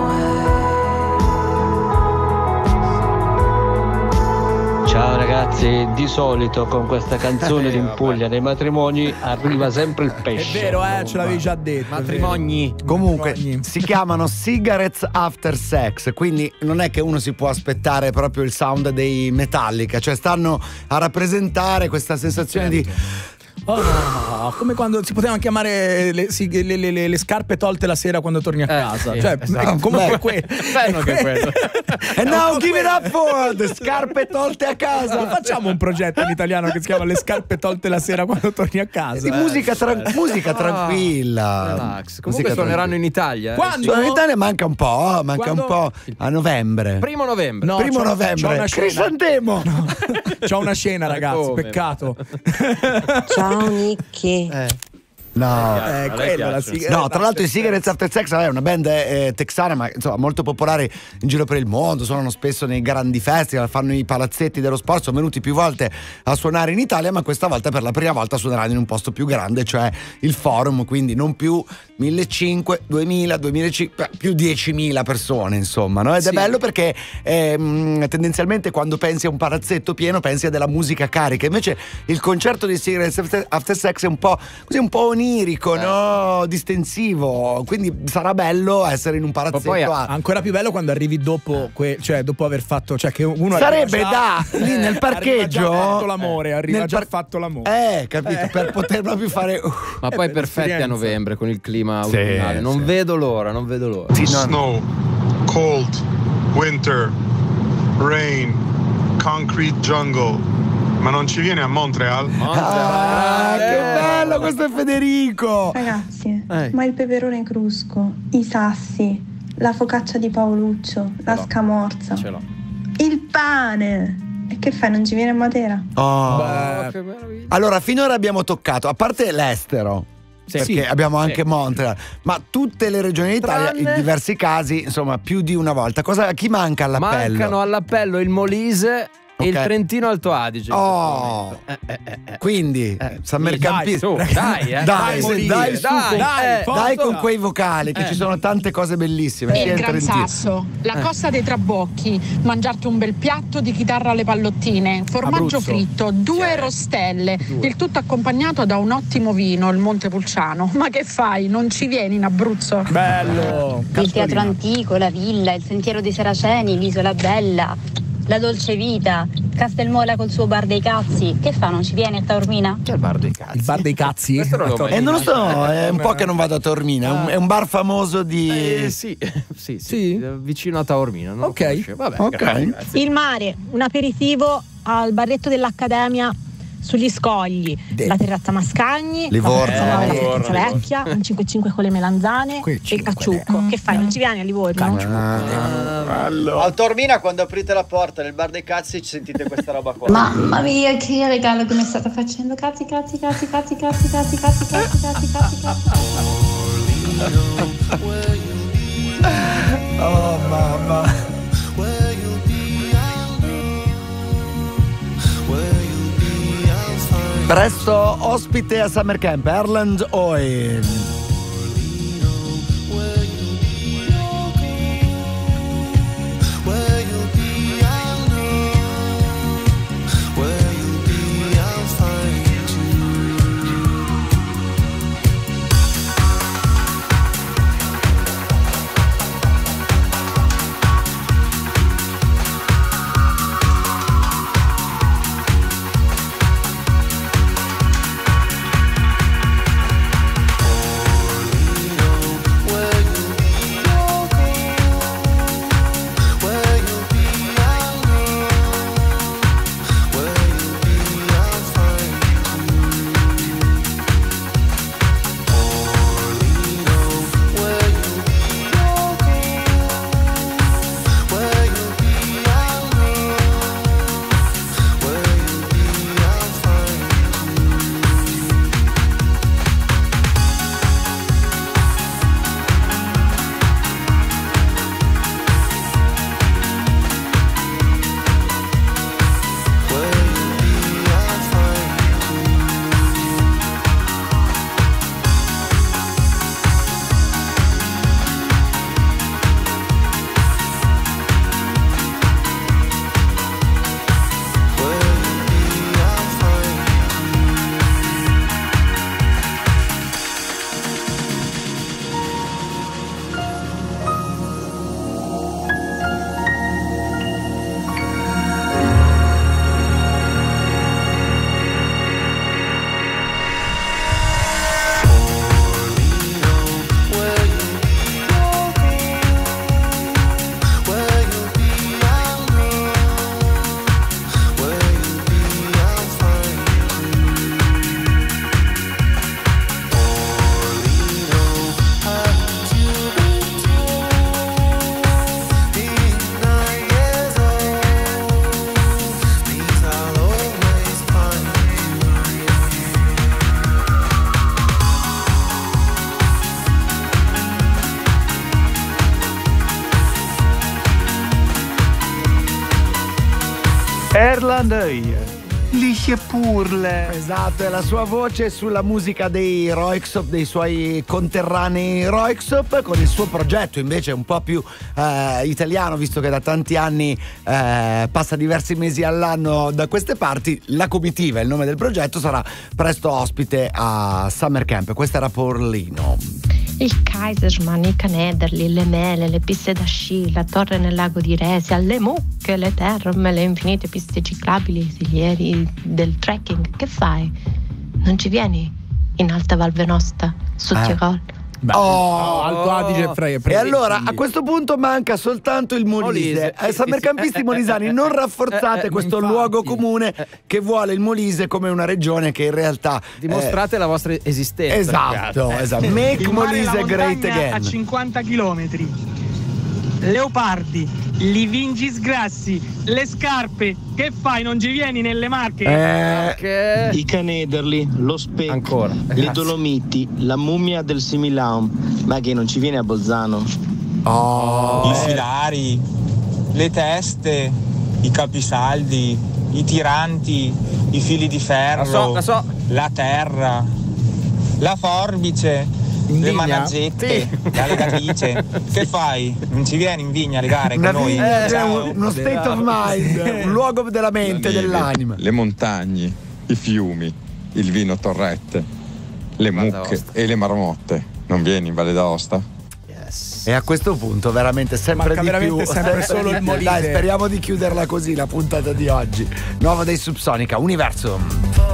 [SPEAKER 7] Ciao ragazzi, di solito con questa canzone di in Puglia nei matrimoni arriva sempre il pesce.
[SPEAKER 11] È vero, ce l'avevi già detto.
[SPEAKER 2] Matrimoni.
[SPEAKER 6] Comunque si chiamano Cigarettes After Sex, quindi non è che uno si può aspettare proprio il sound dei Metallica, cioè stanno a rappresentare questa sensazione di
[SPEAKER 11] come quando si potevano chiamare le scarpe tolte la sera quando torni a casa.
[SPEAKER 2] Sì,
[SPEAKER 11] cioè,
[SPEAKER 2] esatto.
[SPEAKER 11] comunque quello.
[SPEAKER 6] And now give it up for the scarpe tolte a casa.
[SPEAKER 11] Non facciamo un progetto in italiano che si chiama Le scarpe tolte la sera quando torni a casa.
[SPEAKER 6] Musica tranquilla.
[SPEAKER 2] Relax. Comunque suoneranno in Italia.
[SPEAKER 6] Quando? Suonano in Italia manca un po', a novembre.
[SPEAKER 2] Primo novembre.
[SPEAKER 11] No,
[SPEAKER 6] Primo novembre. Crisantemo.
[SPEAKER 11] No. C'ho una scena, ragazzi, peccato.
[SPEAKER 27] Ciao Nicky.
[SPEAKER 6] No,
[SPEAKER 11] no,
[SPEAKER 6] tra l'altro i Cigarettes After Sex è una band texana, ma insomma molto popolare in giro per il mondo, suonano spesso nei grandi festival, fanno i palazzetti dello sport, sono venuti più volte a suonare in Italia, ma questa volta per la prima volta suoneranno in un posto più grande, cioè il Forum, quindi non più 1.500, 2.000, 2.500, più 10.000 persone, insomma, no? Ed è bello perché tendenzialmente quando pensi a un palazzetto pieno pensi a della musica carica, invece il concerto di Cigarettes After Sex è un po' così, un po' onirico, no? Distensivo. Quindi sarà bello essere in un palazzetto.
[SPEAKER 11] Poi ancora più bello quando arrivi dopo, cioè dopo aver fatto, cioè che uno
[SPEAKER 6] sarebbe lì nel parcheggio.
[SPEAKER 11] Arriva già fatto l'amore.
[SPEAKER 6] Capito? Per poter proprio fare.
[SPEAKER 2] Ma poi perfetti a novembre con il clima autunnale. Non vedo l'ora.
[SPEAKER 21] Snow, cold, winter, rain, concrete jungle. Ma non ci viene a Montreal?
[SPEAKER 6] Che bello, questo è Federico.
[SPEAKER 8] Ragazzi, ma il peperone crusco, i sassi, la focaccia di Paoluccio, la scamorza, il pane. E che fai, non ci viene a Matera?
[SPEAKER 6] Che meraviglia. Allora, finora abbiamo toccato, a parte l'estero, perché abbiamo anche Montreal, ma tutte le regioni d'Italia, in diversi casi, insomma, più di una volta. Chi manca all'appello?
[SPEAKER 2] Mancano all'appello il Molise e il Trentino Alto Adige.
[SPEAKER 6] Quindi Summer Campino, dai con quei vocali che ci sono tante cose bellissime.
[SPEAKER 10] Il Gran Sasso, la Costa dei Trabocchi, mangiarti un bel piatto di chitarra alle pallottine, formaggio fritto, 2 rostelle, il tutto accompagnato da un ottimo vino, il Montepulciano. Ma che fai? Non ci vieni in Abruzzo?
[SPEAKER 11] Bello!
[SPEAKER 25] Il teatro antico, la villa, il sentiero dei Saraceni, l'isola bella, la dolce vita, Castelmola col suo bar dei cazzi. Che fa, non ci vieni a Taormina?
[SPEAKER 2] C'è il bar dei cazzi.
[SPEAKER 11] Il bar dei cazzi?
[SPEAKER 6] Non lo so, è un po' che non vado a Taormina. È un bar famoso di.
[SPEAKER 2] Sì, vicino a Taormina. Non lo conoscevo. Vabbè,
[SPEAKER 6] ok.
[SPEAKER 10] Il mare, un aperitivo al barretto dell'Accademia sugli scogli, la terrazza Mascagni,
[SPEAKER 6] Livorno,
[SPEAKER 10] la terrazza nuova della Fortezza Vecchia, un 5-5 con le melanzane e il cacciucco. Che fai, non ci vieni a Livorno?
[SPEAKER 20] Al Taormina, quando aprite la porta nel bar dei cazzi, ci sentite questa roba qua.
[SPEAKER 25] Mamma mia, che regalo che mi state facendo. Cazzi.
[SPEAKER 6] Oh mamma. Presto ospite a Summer Camp, Erland Oil. Erland Oil. Lisce Purle. Esatto, è la sua voce sulla musica dei Röyksopp, dei suoi conterranei Röyksopp, con il suo progetto invece un po' più italiano, visto che da tanti anni passa diversi mesi all'anno da queste parti. La Comitiva, il nome del progetto, sarà presto ospite a Summer Camp. Questo era Porlino.
[SPEAKER 5] Il Kaiserschmann, i Canederli, le mele, le piste da sci, la torre nel lago di Resia, le mucche, le terme, le infinite piste ciclabili, i sentieri del trekking. Che fai? Non ci vieni in Alta Val Venosta, sul Tirol?
[SPEAKER 11] Alto Adige
[SPEAKER 6] e allora a questo punto manca soltanto il Molise. Summercampisti molisani, non rafforzate questo luogo comune che vuole il Molise come una regione che in realtà
[SPEAKER 2] dimostrate la vostra esistenza.
[SPEAKER 6] Esatto. Make Molise great again.
[SPEAKER 9] A 50 chilometri. Leopardi, Livingi Sgrassi, le scarpe. Che fai? Non ci vieni nelle Marche?
[SPEAKER 12] I Canederli, lo Specchio, le Dolomiti, la mummia del Similaun. Ma che non ci viene a Bolzano?
[SPEAKER 16] I filari, le teste, i capisaldi, i tiranti, i fili di ferro, la terra, la forbice, le managgette, la legatrice. Che fai? Non ci vieni in vigna a legare con noi?
[SPEAKER 6] Uno state of mind, un luogo della mente, dell'anima.
[SPEAKER 22] Le montagne, i fiumi, il vino Torrette, le mucche e le marmotte. Non vieni in Valle d'Aosta?
[SPEAKER 6] E a questo punto veramente sempre
[SPEAKER 11] sempre solo il Molise.
[SPEAKER 6] Dai, speriamo di chiuderla così la puntata di oggi. Nuova dei Subsonica, Universum.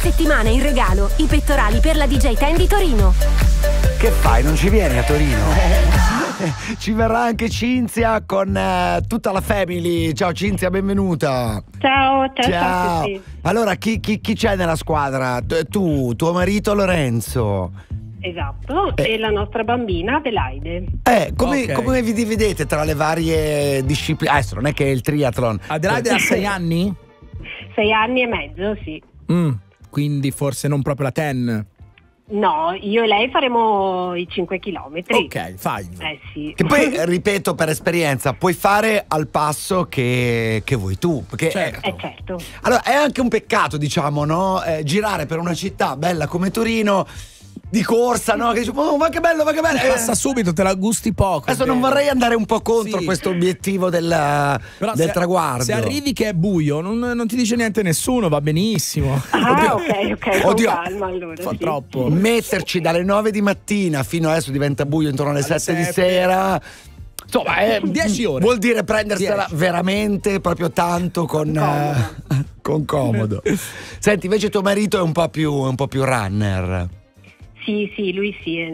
[SPEAKER 13] settimana in regalo i pettorali per la DJ Ten di Torino.
[SPEAKER 6] Che fai? Non ci vieni a Torino? Ci verrà anche Cinzia con tutta la family. Ciao Cinzia, benvenuta.
[SPEAKER 14] Ciao a tutti.
[SPEAKER 6] Allora, chi c'è nella squadra? Tu, tuo marito Lorenzo.
[SPEAKER 14] Esatto, e la nostra bambina Adelaide.
[SPEAKER 6] Come vi dividete tra le varie discipline? Adesso non è che è il triathlon.
[SPEAKER 11] Adelaide ha 6 anni?
[SPEAKER 14] 6 anni e mezzo, sì.
[SPEAKER 11] Quindi forse non proprio la ten.
[SPEAKER 14] No, io e lei faremo i 5 chilometri.
[SPEAKER 11] Ok, fai.
[SPEAKER 14] Sì.
[SPEAKER 6] Che poi, ripeto per esperienza, puoi fare al passo che vuoi tu. Perché
[SPEAKER 14] certo.
[SPEAKER 6] Allora, è anche un peccato, diciamo, no? Girare per una città bella come Torino di corsa, no? Che dici, oh, ma che bello, ma che bello.
[SPEAKER 11] Passa subito, te la gusti poco.
[SPEAKER 6] Adesso non vorrei andare un po' contro questo obiettivo del traguardo.
[SPEAKER 11] Se arrivi che è buio, non ti dice niente nessuno, va benissimo.
[SPEAKER 14] Ok, con calma allora.
[SPEAKER 11] Fa troppo.
[SPEAKER 6] Metterci dalle 9 di mattina fino adesso diventa buio intorno alle 7 di sera. Insomma,
[SPEAKER 11] 10 ore.
[SPEAKER 6] Vuol dire prendersela veramente proprio tanto con comodo. Senti, invece tuo marito è un po' più runner.
[SPEAKER 14] Sì, lui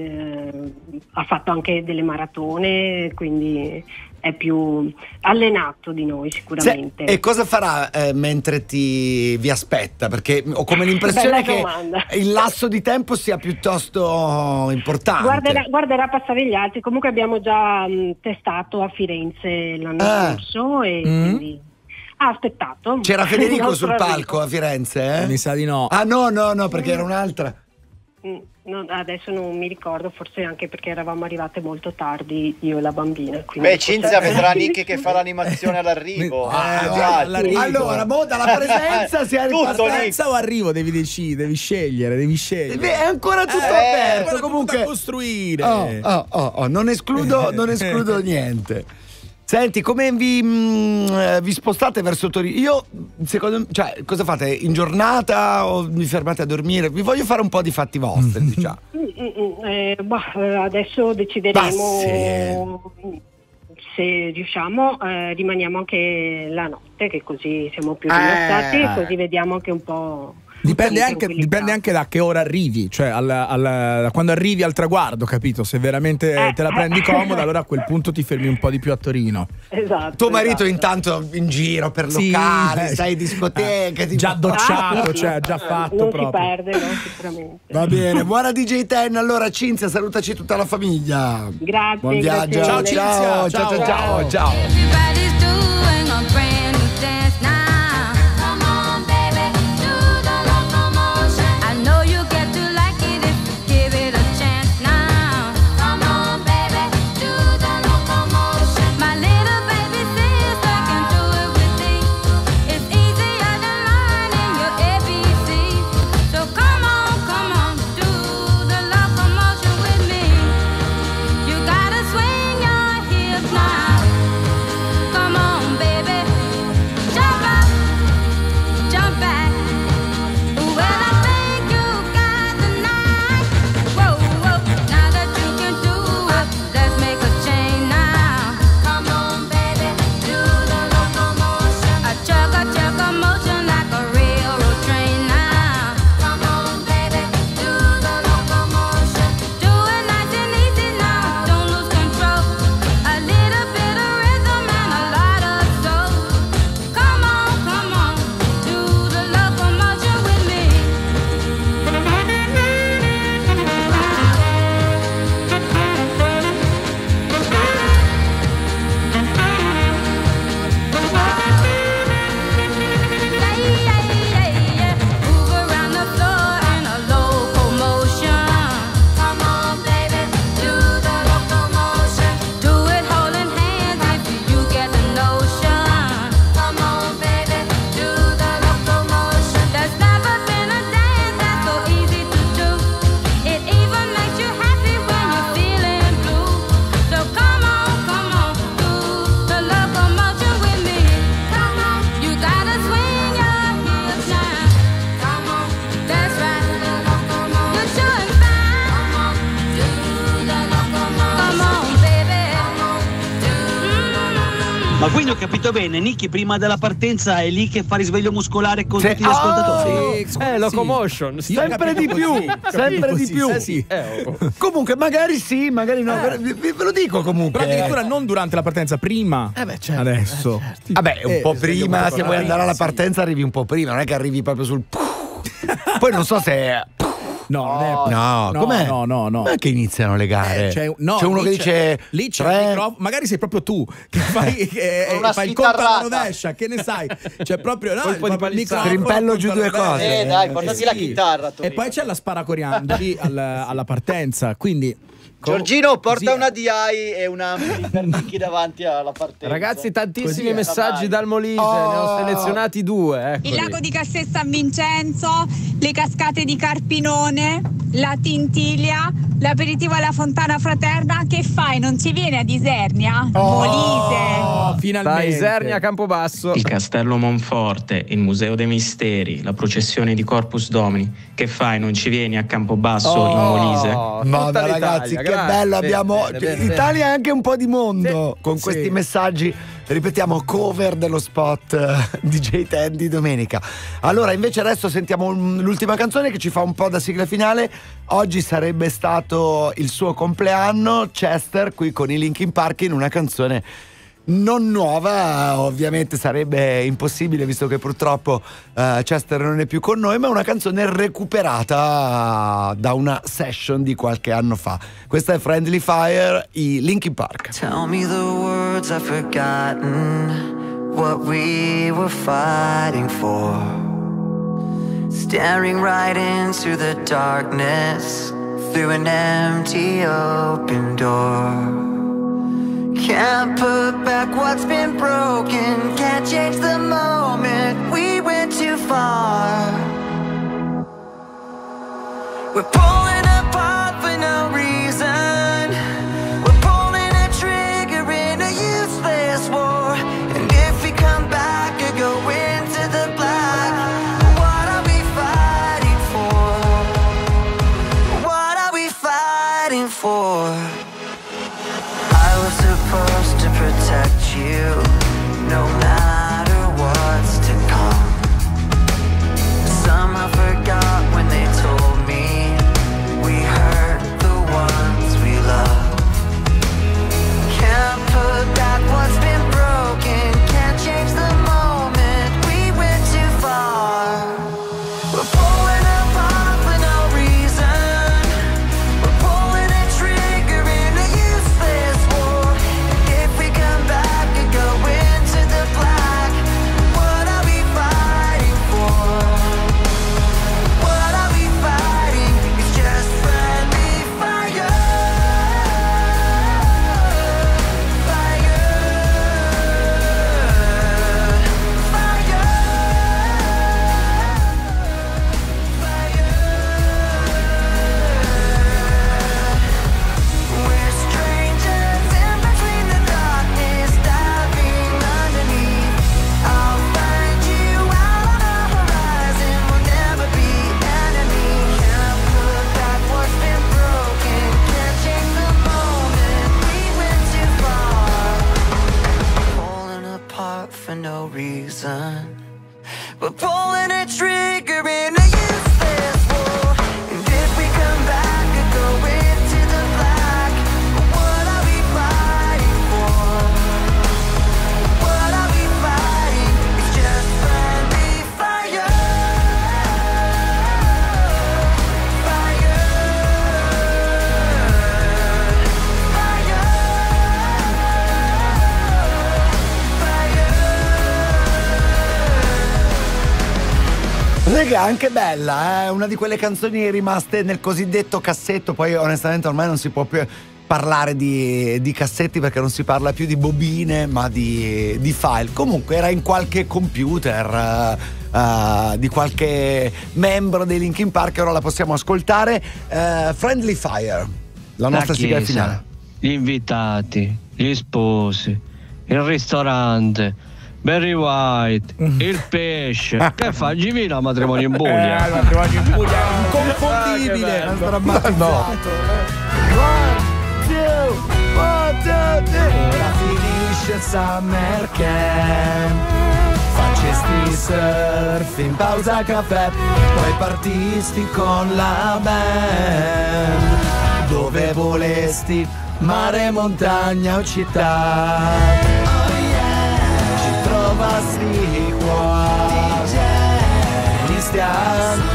[SPEAKER 14] ha fatto anche delle maratone, quindi è più allenato di noi sicuramente.
[SPEAKER 6] E cosa farà mentre vi aspetta? Perché ho come l'impressione che il lasso di tempo sia piuttosto importante.
[SPEAKER 14] Guarderà passare gli altri. Comunque abbiamo già testato a Firenze l'anno scorso e quindi ha aspettato.
[SPEAKER 6] C'era Federico sul palco a Firenze?
[SPEAKER 11] Mi sa di no.
[SPEAKER 6] Ah no, perché era un'altra.
[SPEAKER 14] No, adesso non mi ricordo, forse anche perché eravamo arrivate molto tardi io e la bambina.
[SPEAKER 20] Cinzia vedrà Nicky che fa l'animazione all'arrivo.
[SPEAKER 6] Allora, dalla presenza si è
[SPEAKER 11] partenza o arrivo, devi scegliere.
[SPEAKER 6] È ancora tutto aperto, comunque
[SPEAKER 11] da costruire.
[SPEAKER 6] Non escludo niente. Senti, come vi spostate verso Torino? Io, cosa fate? In giornata o vi fermate a dormire? Vi voglio fare un po' di fatti vostri, diciamo.
[SPEAKER 14] Adesso decideremo se riusciamo, rimaniamo anche la notte, che così siamo più rilassati e così vediamo anche un po'.
[SPEAKER 11] Dipende anche da che ora arrivi, cioè quando arrivi al traguardo, capito? Se veramente te la prendi comoda, allora a quel punto ti fermi un po' di più a Torino.
[SPEAKER 14] Esatto.
[SPEAKER 6] Tuo marito intanto in giro per locali, sai, discoteche,
[SPEAKER 11] già docciato, cioè già fatto
[SPEAKER 14] non
[SPEAKER 11] proprio.
[SPEAKER 14] Si perde, no, sicuramente.
[SPEAKER 6] Va bene, buona DJ Ten. Allora Cinzia, salutaci tutta la famiglia.
[SPEAKER 14] Grazie.
[SPEAKER 6] Buon viaggio.
[SPEAKER 14] Ciao
[SPEAKER 6] Cinzia. Ciao.
[SPEAKER 3] Swing your hips now. Come on, baby. Jump
[SPEAKER 1] Ma quindi ho capito bene, Nicky prima della partenza è lì che fa risveglio muscolare con tutti gli ascoltatori.
[SPEAKER 2] Locomotion.
[SPEAKER 6] Sempre di più, sempre di più. Comunque, magari sì, magari no. Ve lo dico comunque.
[SPEAKER 11] Però addirittura non durante la partenza, prima.
[SPEAKER 6] Certo,
[SPEAKER 11] adesso.
[SPEAKER 6] Vabbè, un po' prima, se vuoi andare alla partenza arrivi un po' prima, non è che arrivi proprio sul. Poi non so se.
[SPEAKER 11] No,
[SPEAKER 6] com'è?
[SPEAKER 11] No.
[SPEAKER 6] Ma che iniziano le gare?
[SPEAKER 11] C'è
[SPEAKER 6] uno che dice
[SPEAKER 11] lì c'è il microfono, magari sei proprio tu che fai il colpo alla rovescia, che ne sai? C'è proprio
[SPEAKER 6] strimpello giù due cose.
[SPEAKER 20] Dai, portati la chitarra.
[SPEAKER 11] E poi c'è la sparacoriandoli alla partenza, quindi
[SPEAKER 20] Giorgino porta una DI e una per Nicky davanti alla partenza.
[SPEAKER 2] Ragazzi, tantissimi messaggi dal Molise, ne ho selezionati 2. Eccoli.
[SPEAKER 15] Il lago di Cassè San Vincenzo, le cascate di Carpinone, la Tintilia, l'aperitivo alla Fontana Fraterna. Che fai? Non ci vieni ad Isernia? Molise.
[SPEAKER 11] Finalmente.
[SPEAKER 2] Da Isernia a Campobasso.
[SPEAKER 17] Il Castello Monforte, il Museo dei Misteri, la processione di Corpus Domini. Che fai? Non ci vieni a Campobasso in Molise?
[SPEAKER 6] Ma ragazzi, che bello, abbiamo l'Italia è anche un po' di mondo con questi messaggi. Ripetiamo, cover dello spot DJ Tandy domenica. Allora, invece adesso sentiamo l'ultima canzone che ci fa un po' da sigla finale. Oggi sarebbe stato il suo compleanno, Chester qui con i Linkin Park in una canzone non nuova, ovviamente sarebbe impossibile visto che purtroppo Chester non è più con noi, ma è una canzone recuperata da una session di qualche anno fa. Questa è Friendly Fire, i Linkin Park.
[SPEAKER 4] Tell me the words I've forgotten, what we were fighting for. Staring right into the darkness through an empty open door. Can't put back what's been broken, can't change the moment, we went too far. We're pulling apart for no reason, we're pulling a trigger in a useless war. And if we come back or go into the black, what are we fighting for? What are we fighting for? I was supposed to protect you, no matter what's to come. Somehow forgot when they told me we hurt the ones we love. Can't put back what's been broken, can't change the moment, we went too far. We're pulling apart for no reason, we're pulling a trigger in a useless war. And if we come back and go into the black, what are we fighting for? What are we fighting? It's just friendly fire. We're strangers in between the darkness, diving underneath. I'll find you out on the horizon, we'll never be enemies. Can't put back what's been broken, can't change the moment, we went too far. Pulling apart for no reason, we're pulling a trigger in a useless war. And if we come back and go into the black, what are we fighting for? What are we fighting? It's just friendly fire. Fire.
[SPEAKER 6] Raga, anche bella, una di quelle canzoni rimaste nel cosiddetto cassetto. Poi onestamente ormai non si può più parlare di cassetti perché non si parla più di bobine ma di file. Comunque era in qualche computer di qualche membro dei Linkin Park. Ora la possiamo ascoltare. Friendly Fire, la nostra sigla finale.
[SPEAKER 7] Gli invitati, gli sposi, il ristorante, Barry White, il pesce. Che fa? Givina matrimonio in Puglia.
[SPEAKER 11] Matrimonio in Puglia è inconfondibile.
[SPEAKER 6] Drammatizzato. One, two, three. Ora finisce finisce il summer camp. Facesti surf in pausa caffè, poi partisti con la band. Dove volesti, mare, montagna o città. Oh yeah. Ci trovasti qua. Cristian.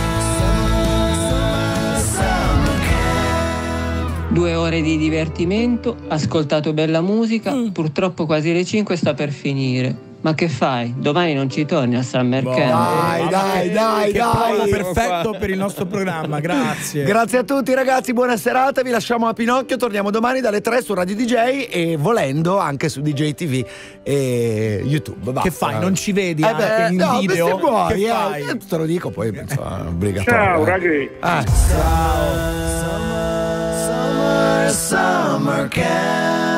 [SPEAKER 26] 2 ore di divertimento, ascoltato bella musica, purtroppo quasi le 5 sta per finire. Ma che fai? Domani non ci torni a Summer Camp?
[SPEAKER 6] Dai.
[SPEAKER 11] Perfetto per il nostro programma, grazie.
[SPEAKER 6] Grazie a tutti ragazzi, buona serata, vi lasciamo a Pinocchio, torniamo domani dalle 3 su Radio DJ e volendo anche su DJ TV e YouTube. Basta.
[SPEAKER 11] Che fai? Non ci vedi anche in video?
[SPEAKER 6] Se vuoi,
[SPEAKER 11] che fai?
[SPEAKER 6] Te lo dico, poi penso obbligatorio.
[SPEAKER 27] Ciao ragazzi.
[SPEAKER 6] Ciao. Summer Camp.